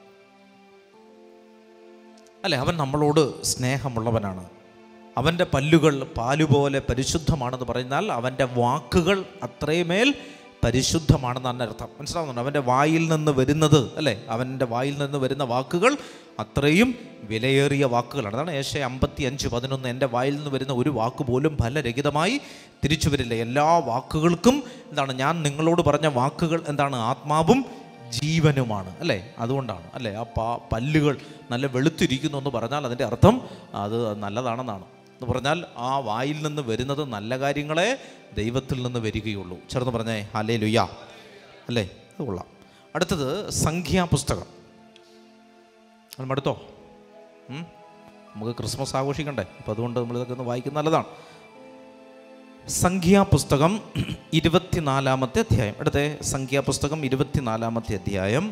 അല്ലേ? അവൻ നമ്മളോട് സ്നേഹമുള്ളവനാണ്. അവൻ്റെ പല്ലുകൾ പാലുപോലെ പരിശുദ്ധമാണെന്ന് പറഞ്ഞാൽ അവൻ്റെ വാക്കുകൾ അത്രയുമേൽ പരിശുദ്ധമാണെന്നാണ് അർത്ഥം. മനസ്സിലാവുന്നുണ്ട്? അവൻ്റെ വായിൽ നിന്ന് വരുന്നത് അല്ലേ, അവൻ്റെ വായിൽ നിന്ന് വരുന്ന വാക്കുകൾ അത്രയും വിലയേറിയ വാക്കുകളാണ്. അതാണ് ഏശയ്യാ അമ്പത്തി അഞ്ച് പതിനൊന്ന്, എൻ്റെ വായിൽ നിന്ന് വരുന്ന ഒരു വാക്ക് പോലും ഫലരഹിതമായി തിരിച്ചു വരില്ല. എല്ലാ വാക്കുകൾക്കും എന്താണ്, ഞാൻ നിങ്ങളോട് പറഞ്ഞ വാക്കുകൾ എന്താണ്, ആത്മാവും ജീവനുമാണ് അല്ലേ? അതുകൊണ്ടാണ് അല്ലേ ആ പാ പല്ലുകൾ നല്ല വെളുത്തിരിക്കുന്നു എന്ന് പറഞ്ഞാൽ അതിൻ്റെ അർത്ഥം അത് നല്ലതാണെന്നാണ്. എന്ന് പറഞ്ഞാൽ ആ വായിൽ നിന്ന് വരുന്നത് നല്ല കാര്യങ്ങളെ ദൈവത്തിൽ നിന്ന് വരികയുള്ളൂ. ചേർന്ന് പറഞ്ഞേ ഹല്ലേലൂയ അല്ലേ? അത് കൊള്ളാം. അടുത്തത് സംഖ്യാപുസ്തകം. അത് മടുത്തോ? നമുക്ക് ക്രിസ്മസ് ആഘോഷിക്കണ്ടേ? അപ്പോൾ അതുകൊണ്ട് നമ്മളിതൊക്കെ ഒന്ന് വായിക്കുന്നത് നല്ലതാണ്. സംഖ്യാപുസ്തകം ഇരുപത്തിനാലാമത്തെ അധ്യായം. അടുത്തേ സംഖ്യാപുസ്തകം ഇരുപത്തിനാലാമത്തെ അധ്യായം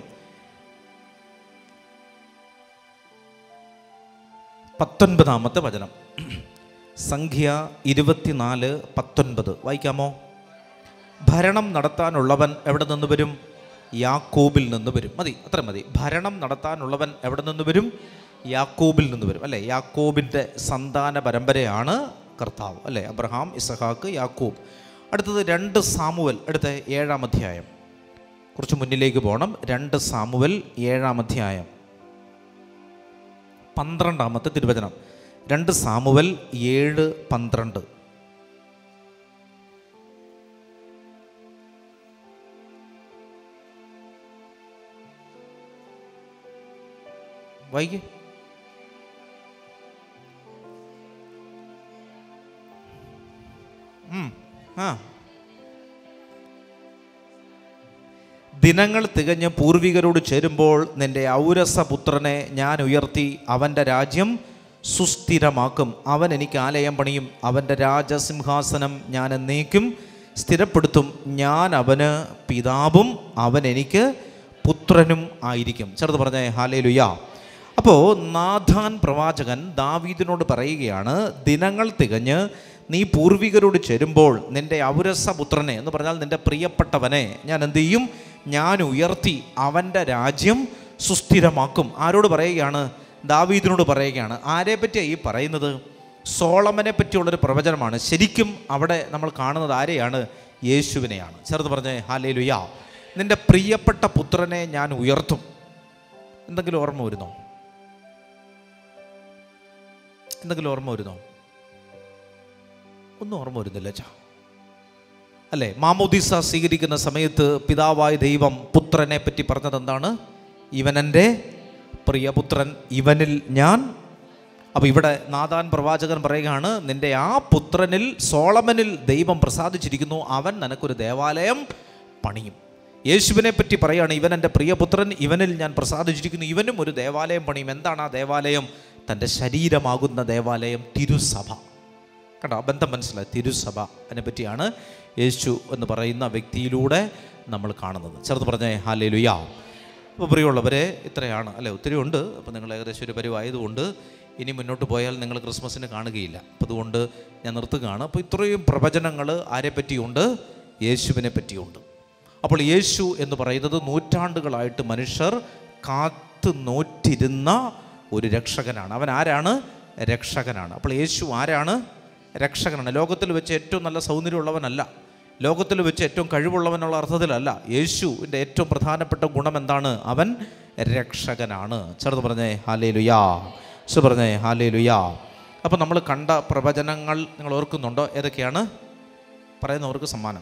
പത്തൊൻപതാമത്തെ വചനം. സംഖ്യ ഇരുപത്തിനാല് പത്തൊൻപത് വായിക്കാമോ? ഭരണം നടത്താനുള്ളവൻ എവിടെ നിന്ന് വരും? യാക്കോബിൽ നിന്ന് വരും. മതി, അത്ര മതി. ഭരണം നടത്താനുള്ളവൻ എവിടെ നിന്ന് വരും? യാക്കോബിൽ നിന്ന് വരും അല്ലേ? യാക്കോബിൻ്റെ സന്താന പരമ്പരയാണ് കർത്താവ് അല്ലേ? അബ്രഹാം, ഇസഹാക്ക്, യാക്കോബ്. അടുത്തത് രണ്ട് സാമുവൽ. അടുത്ത ഏഴാം അധ്യായം. കുറച്ച് മുന്നിലേക്ക് പോകണം. രണ്ട് സാമുവൽ ഏഴാം അധ്യായം പന്ത്രണ്ടാമത്തെ തിരുവചനം. രണ്ട് സാമുവൽ ഏഴ് പന്ത്രണ്ട്. വൈകി ആ ദിനങ്ങൾ തികഞ്ഞ് പൂർവികരോട് ചേരുമ്പോൾ നിന്റെ ഔരസപുത്രനെ ഞാൻ ഉയർത്തി അവൻ്റെ രാജ്യം സുസ്ഥിരമാക്കും. അവൻ എനിക്ക് ആലയം പണിയും, അവൻ്റെ രാജസിംഹാസനം ഞാൻ എന്നേക്കും സ്ഥിരപ്പെടുത്തും. ഞാൻ അവന് പിതാവും അവൻ എനിക്ക് പുത്രനും ആയിരിക്കും. ചേർത്ത് പറഞ്ഞേ ഹല്ലേലൂയ. അപ്പോൾ നാഥാൻ പ്രവാചകൻ ദാവീദിനോട് പറയുകയാണ്, ദിനങ്ങൾ തികഞ്ഞ് നീ പൂർവികരോട് ചേരുമ്പോൾ നിൻ്റെ ഔരസപുത്രനെ എന്ന് പറഞ്ഞാൽ നിൻ്റെ പ്രിയപ്പെട്ടവനെ ഞാൻ എന്ത് ചെയ്യും? ഞാൻ ഉയർത്തി അവൻ്റെ രാജ്യം സുസ്ഥിരമാക്കും. ആരോട് പറയുകയാണ്? ദാവീദിനോട് പറയുകയാണ്. ആരെ പറ്റിയാണ് ഈ പറയുന്നത്? സോളമനെ പറ്റിയുള്ളൊരു പ്രവചനമാണ്. ശരിക്കും അവിടെ നമ്മൾ കാണുന്നത് ആരെയാണ്? യേശുവിനെയാണ്. ചേർത്ത് പറഞ്ഞേ ഹല്ലേലൂയ. നിൻ്റെ പ്രിയപ്പെട്ട പുത്രനെ ഞാൻ ഉയർത്തും. എന്തെങ്കിലും ഓർമ്മ വരുന്നോ? എന്തെങ്കിലും ഓർമ്മ വരുന്നോ? ഒന്നും ഓർമ്മ വരുന്നില്ല ചാ അല്ലേ? മാമോദീസ സ്വീകരിക്കുന്ന സമയത്ത് പിതാവായ ദൈവം പുത്രനെ പറ്റി പറഞ്ഞത് എന്താണ്? ഇവൻ എൻ്റെ പ്രിയപുത്രൻ, ഇവനിൽ ഞാൻ. അപ്പോൾ ഇവിടെ നാഥാൻ പ്രവാചകൻ പറയുകയാണ്, നിൻ്റെ ആ പുത്രനിൽ സോളമനിൽ ദൈവം പ്രസാദിച്ചിരിക്കുന്നു, അവൻ നിനക്കൊരു ദേവാലയം പണിയും. യേശുവിനെ പറ്റി പറയുകയാണ്, ഇവൻ എൻ്റെ പ്രിയപുത്രൻ, ഇവനിൽ ഞാൻ പ്രസാദിച്ചിരിക്കുന്നു, ഇവനും ഒരു ദേവാലയം പണിയും. എന്താണ് ആ ദേവാലയം? തൻ്റെ ശരീരമാകുന്ന ദേവാലയം, തിരുസഭ. കേട്ടോ, ബന്ധം മനസ്സിലായി? തിരുസഭ അതിനെപ്പറ്റിയാണ് യേശു എന്ന് പറയുന്ന വ്യക്തിയിലൂടെ നമ്മൾ കാണുന്നത്. ചേർത്ത് പറഞ്ഞേ ഹല്ലേലൂയ. അപ്പോൾ പ്രിയമുള്ളവരെ, ഇത്രയാണ് അല്ലേ? ഒത്തിരി ഉണ്ട്. അപ്പോൾ നിങ്ങൾ ഏകദേശം ഒരു പരിവായതുകൊണ്ട് ഇനി മുന്നോട്ട് പോയാൽ നിങ്ങൾ ക്രിസ്മസിന് കാണുകയില്ല. അപ്പോൾ അതുകൊണ്ട് ഞാൻ നിർത്തുകയാണ്. അപ്പോൾ ഇത്രയും പ്രവചനങ്ങൾ ആരെ പറ്റിയുണ്ട്? യേശുവിനെ പറ്റിയുണ്ട്. അപ്പോൾ യേശു എന്ന് പറയുന്നത് നൂറ്റാണ്ടുകളായിട്ട് മനുഷ്യർ കാത്തു നോറ്റിരുന്ന ഒരു രക്ഷകനാണ്. അവൻ ആരാണ്? രക്ഷകനാണ്. അപ്പോൾ യേശു ആരാണ്? രക്ഷകനാണ്. ലോകത്തിൽ വെച്ച് ഏറ്റവും നല്ല സൗന്ദര്യമുള്ളവനല്ല, ലോകത്തിൽ വെച്ച് ഏറ്റവും കഴിവുള്ളവനുള്ള അർത്ഥത്തിലല്ല. യേശുവിൻ്റെ ഏറ്റവും പ്രധാനപ്പെട്ട ഗുണം എന്താണ്? അവൻ രക്ഷകനാണ്. ചേർത്ത് പറഞ്ഞേ ഹല്ലേലൂയാ. സു പറഞ്ഞേ ഹല്ലേലൂയാ. അപ്പോൾ നമ്മൾ കണ്ട പ്രവചനങ്ങൾ നിങ്ങൾ ഓർക്കുന്നുണ്ടോ? ഏതൊക്കെയാണ്? പറയുന്നവർക്ക് സമ്മാനം.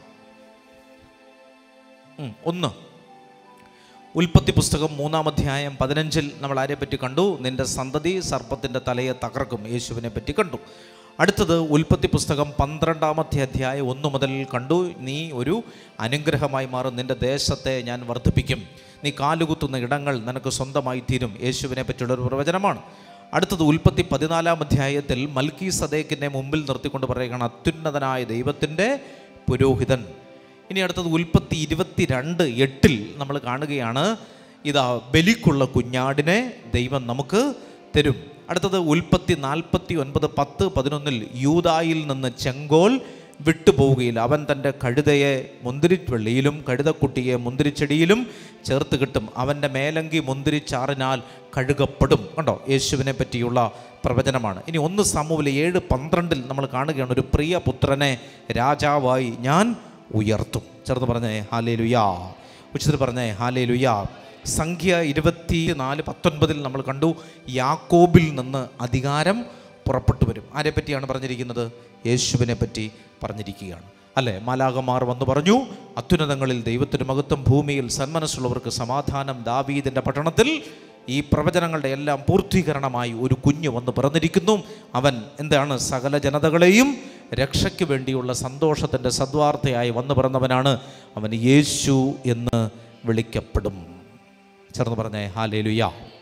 ഒന്ന്, ഉൽപ്പത്തി പുസ്തകം മൂന്നാം അധ്യായം പതിനഞ്ചിൽ നമ്മൾ ആരെ പറ്റി കണ്ടു? നിന്റെ സന്തതി സർപ്പത്തിൻ്റെ തലയെ തകർക്കും. യേശുവിനെ പറ്റി കണ്ടു. അടുത്തത് ഉൽപ്പത്തി പുസ്തകം പന്ത്രണ്ടാമത്തെ അധ്യായം ഒന്ന് മുതൽ കണ്ടു, നീ ഒരു അനുഗ്രഹമായി മാറും, നിൻ്റെ ദേശത്തെ ഞാൻ വർദ്ധിപ്പിക്കും, നീ കാലുകുത്തുന്ന ഇടങ്ങൾ നിനക്ക് സ്വന്തമായി തീരും. യേശുവിനെ പറ്റിയുള്ളൊരു പ്രവചനമാണ്. അടുത്തത് ഉൽപ്പത്തി പതിനാലാം അധ്യായത്തിൽ മൽക്കീസദേക്കിനെ മുമ്പിൽ നിർത്തിക്കൊണ്ട് പറയുകയാണ്, അത്യുന്നതനായ ദൈവത്തിൻ്റെ പുരോഹിതൻ. ഇനി അടുത്തത് ഉൽപ്പത്തി ഇരുപത്തി രണ്ട് എട്ടിൽ നമ്മൾ കാണുകയാണ്, ഇതാ ബലിക്കുള്ള കുഞ്ഞാടിനെ ദൈവം നമുക്ക് തരും. അടുത്തത് ഉൽപ്പത്തി നാൽപ്പത്തി ഒൻപത് പത്ത് പതിനൊന്നിൽ യൂദായിൽ നിന്ന് ചെങ്കോൽ വിട്ടുപോവുകയില്ല, അവൻ തൻ്റെ കഴുതയെ മുന്തിരിവെള്ളിയിലും കഴുതക്കുട്ടിയെ മുന്തിരിച്ചെടിയിലും ചേർത്ത് കിട്ടും, അവൻ്റെ മേലങ്കി മുന്തിരിച്ചാറിനാൽ കഴുകപ്പെടും. കണ്ടോ, യേശുവിനെ പറ്റിയുള്ള പ്രവചനമാണ്. ഇനി ഒന്ന് സമൂഹത്തിലെ ഏഴ് പന്ത്രണ്ടിൽ നമ്മൾ കാണുകയാണ്, ഒരു പ്രിയ പുത്രനെ രാജാവായി ഞാൻ ഉയർത്തും. ചേർന്ന് പറഞ്ഞേ ഹല്ലേലൂയാ, ഉച്ചത്തിൽ പറഞ്ഞേ ഹല്ലേലൂയാ. സംഖ്യ ഇരുപത്തി നാല് പത്തൊൻപതിൽ നമ്മൾ കണ്ടു, യാക്കോബിൽ നിന്ന് അധികാരം പുറപ്പെട്ടു വരും. ആരെ പറ്റിയാണ് പറഞ്ഞിരിക്കുന്നത്? യേശുവിനെ പറ്റി പറഞ്ഞിരിക്കുകയാണ് അല്ലേ. മാലാഖമാർ വന്നു പറഞ്ഞു, അത്യുന്നതങ്ങളിൽ ദൈവത്തിന് മഹത്വം, ഭൂമിയിൽ സന്മനസ്സുള്ളവർക്ക് സമാധാനം. ദാവീദിൻ്റെ പട്ടണത്തിൽ ഈ പ്രവചനങ്ങളുടെ എല്ലാം പൂർത്തീകരണമായി ഒരു കുഞ്ഞ് വന്ന് പിറന്നിരിക്കുന്നു. അവൻ എന്താണ്? സകല ജനതകളെയും രക്ഷയ്ക്ക് വേണ്ടിയുള്ള സന്തോഷത്തിൻ്റെ സദ്വാർത്തയായി വന്നു പിറന്നവനാണ്. അവൻ യേശു എന്ന് വിളിക്കപ്പെടും. ചേർന്ന് പറഞ്ഞേ ഹല്ലേലൂയ.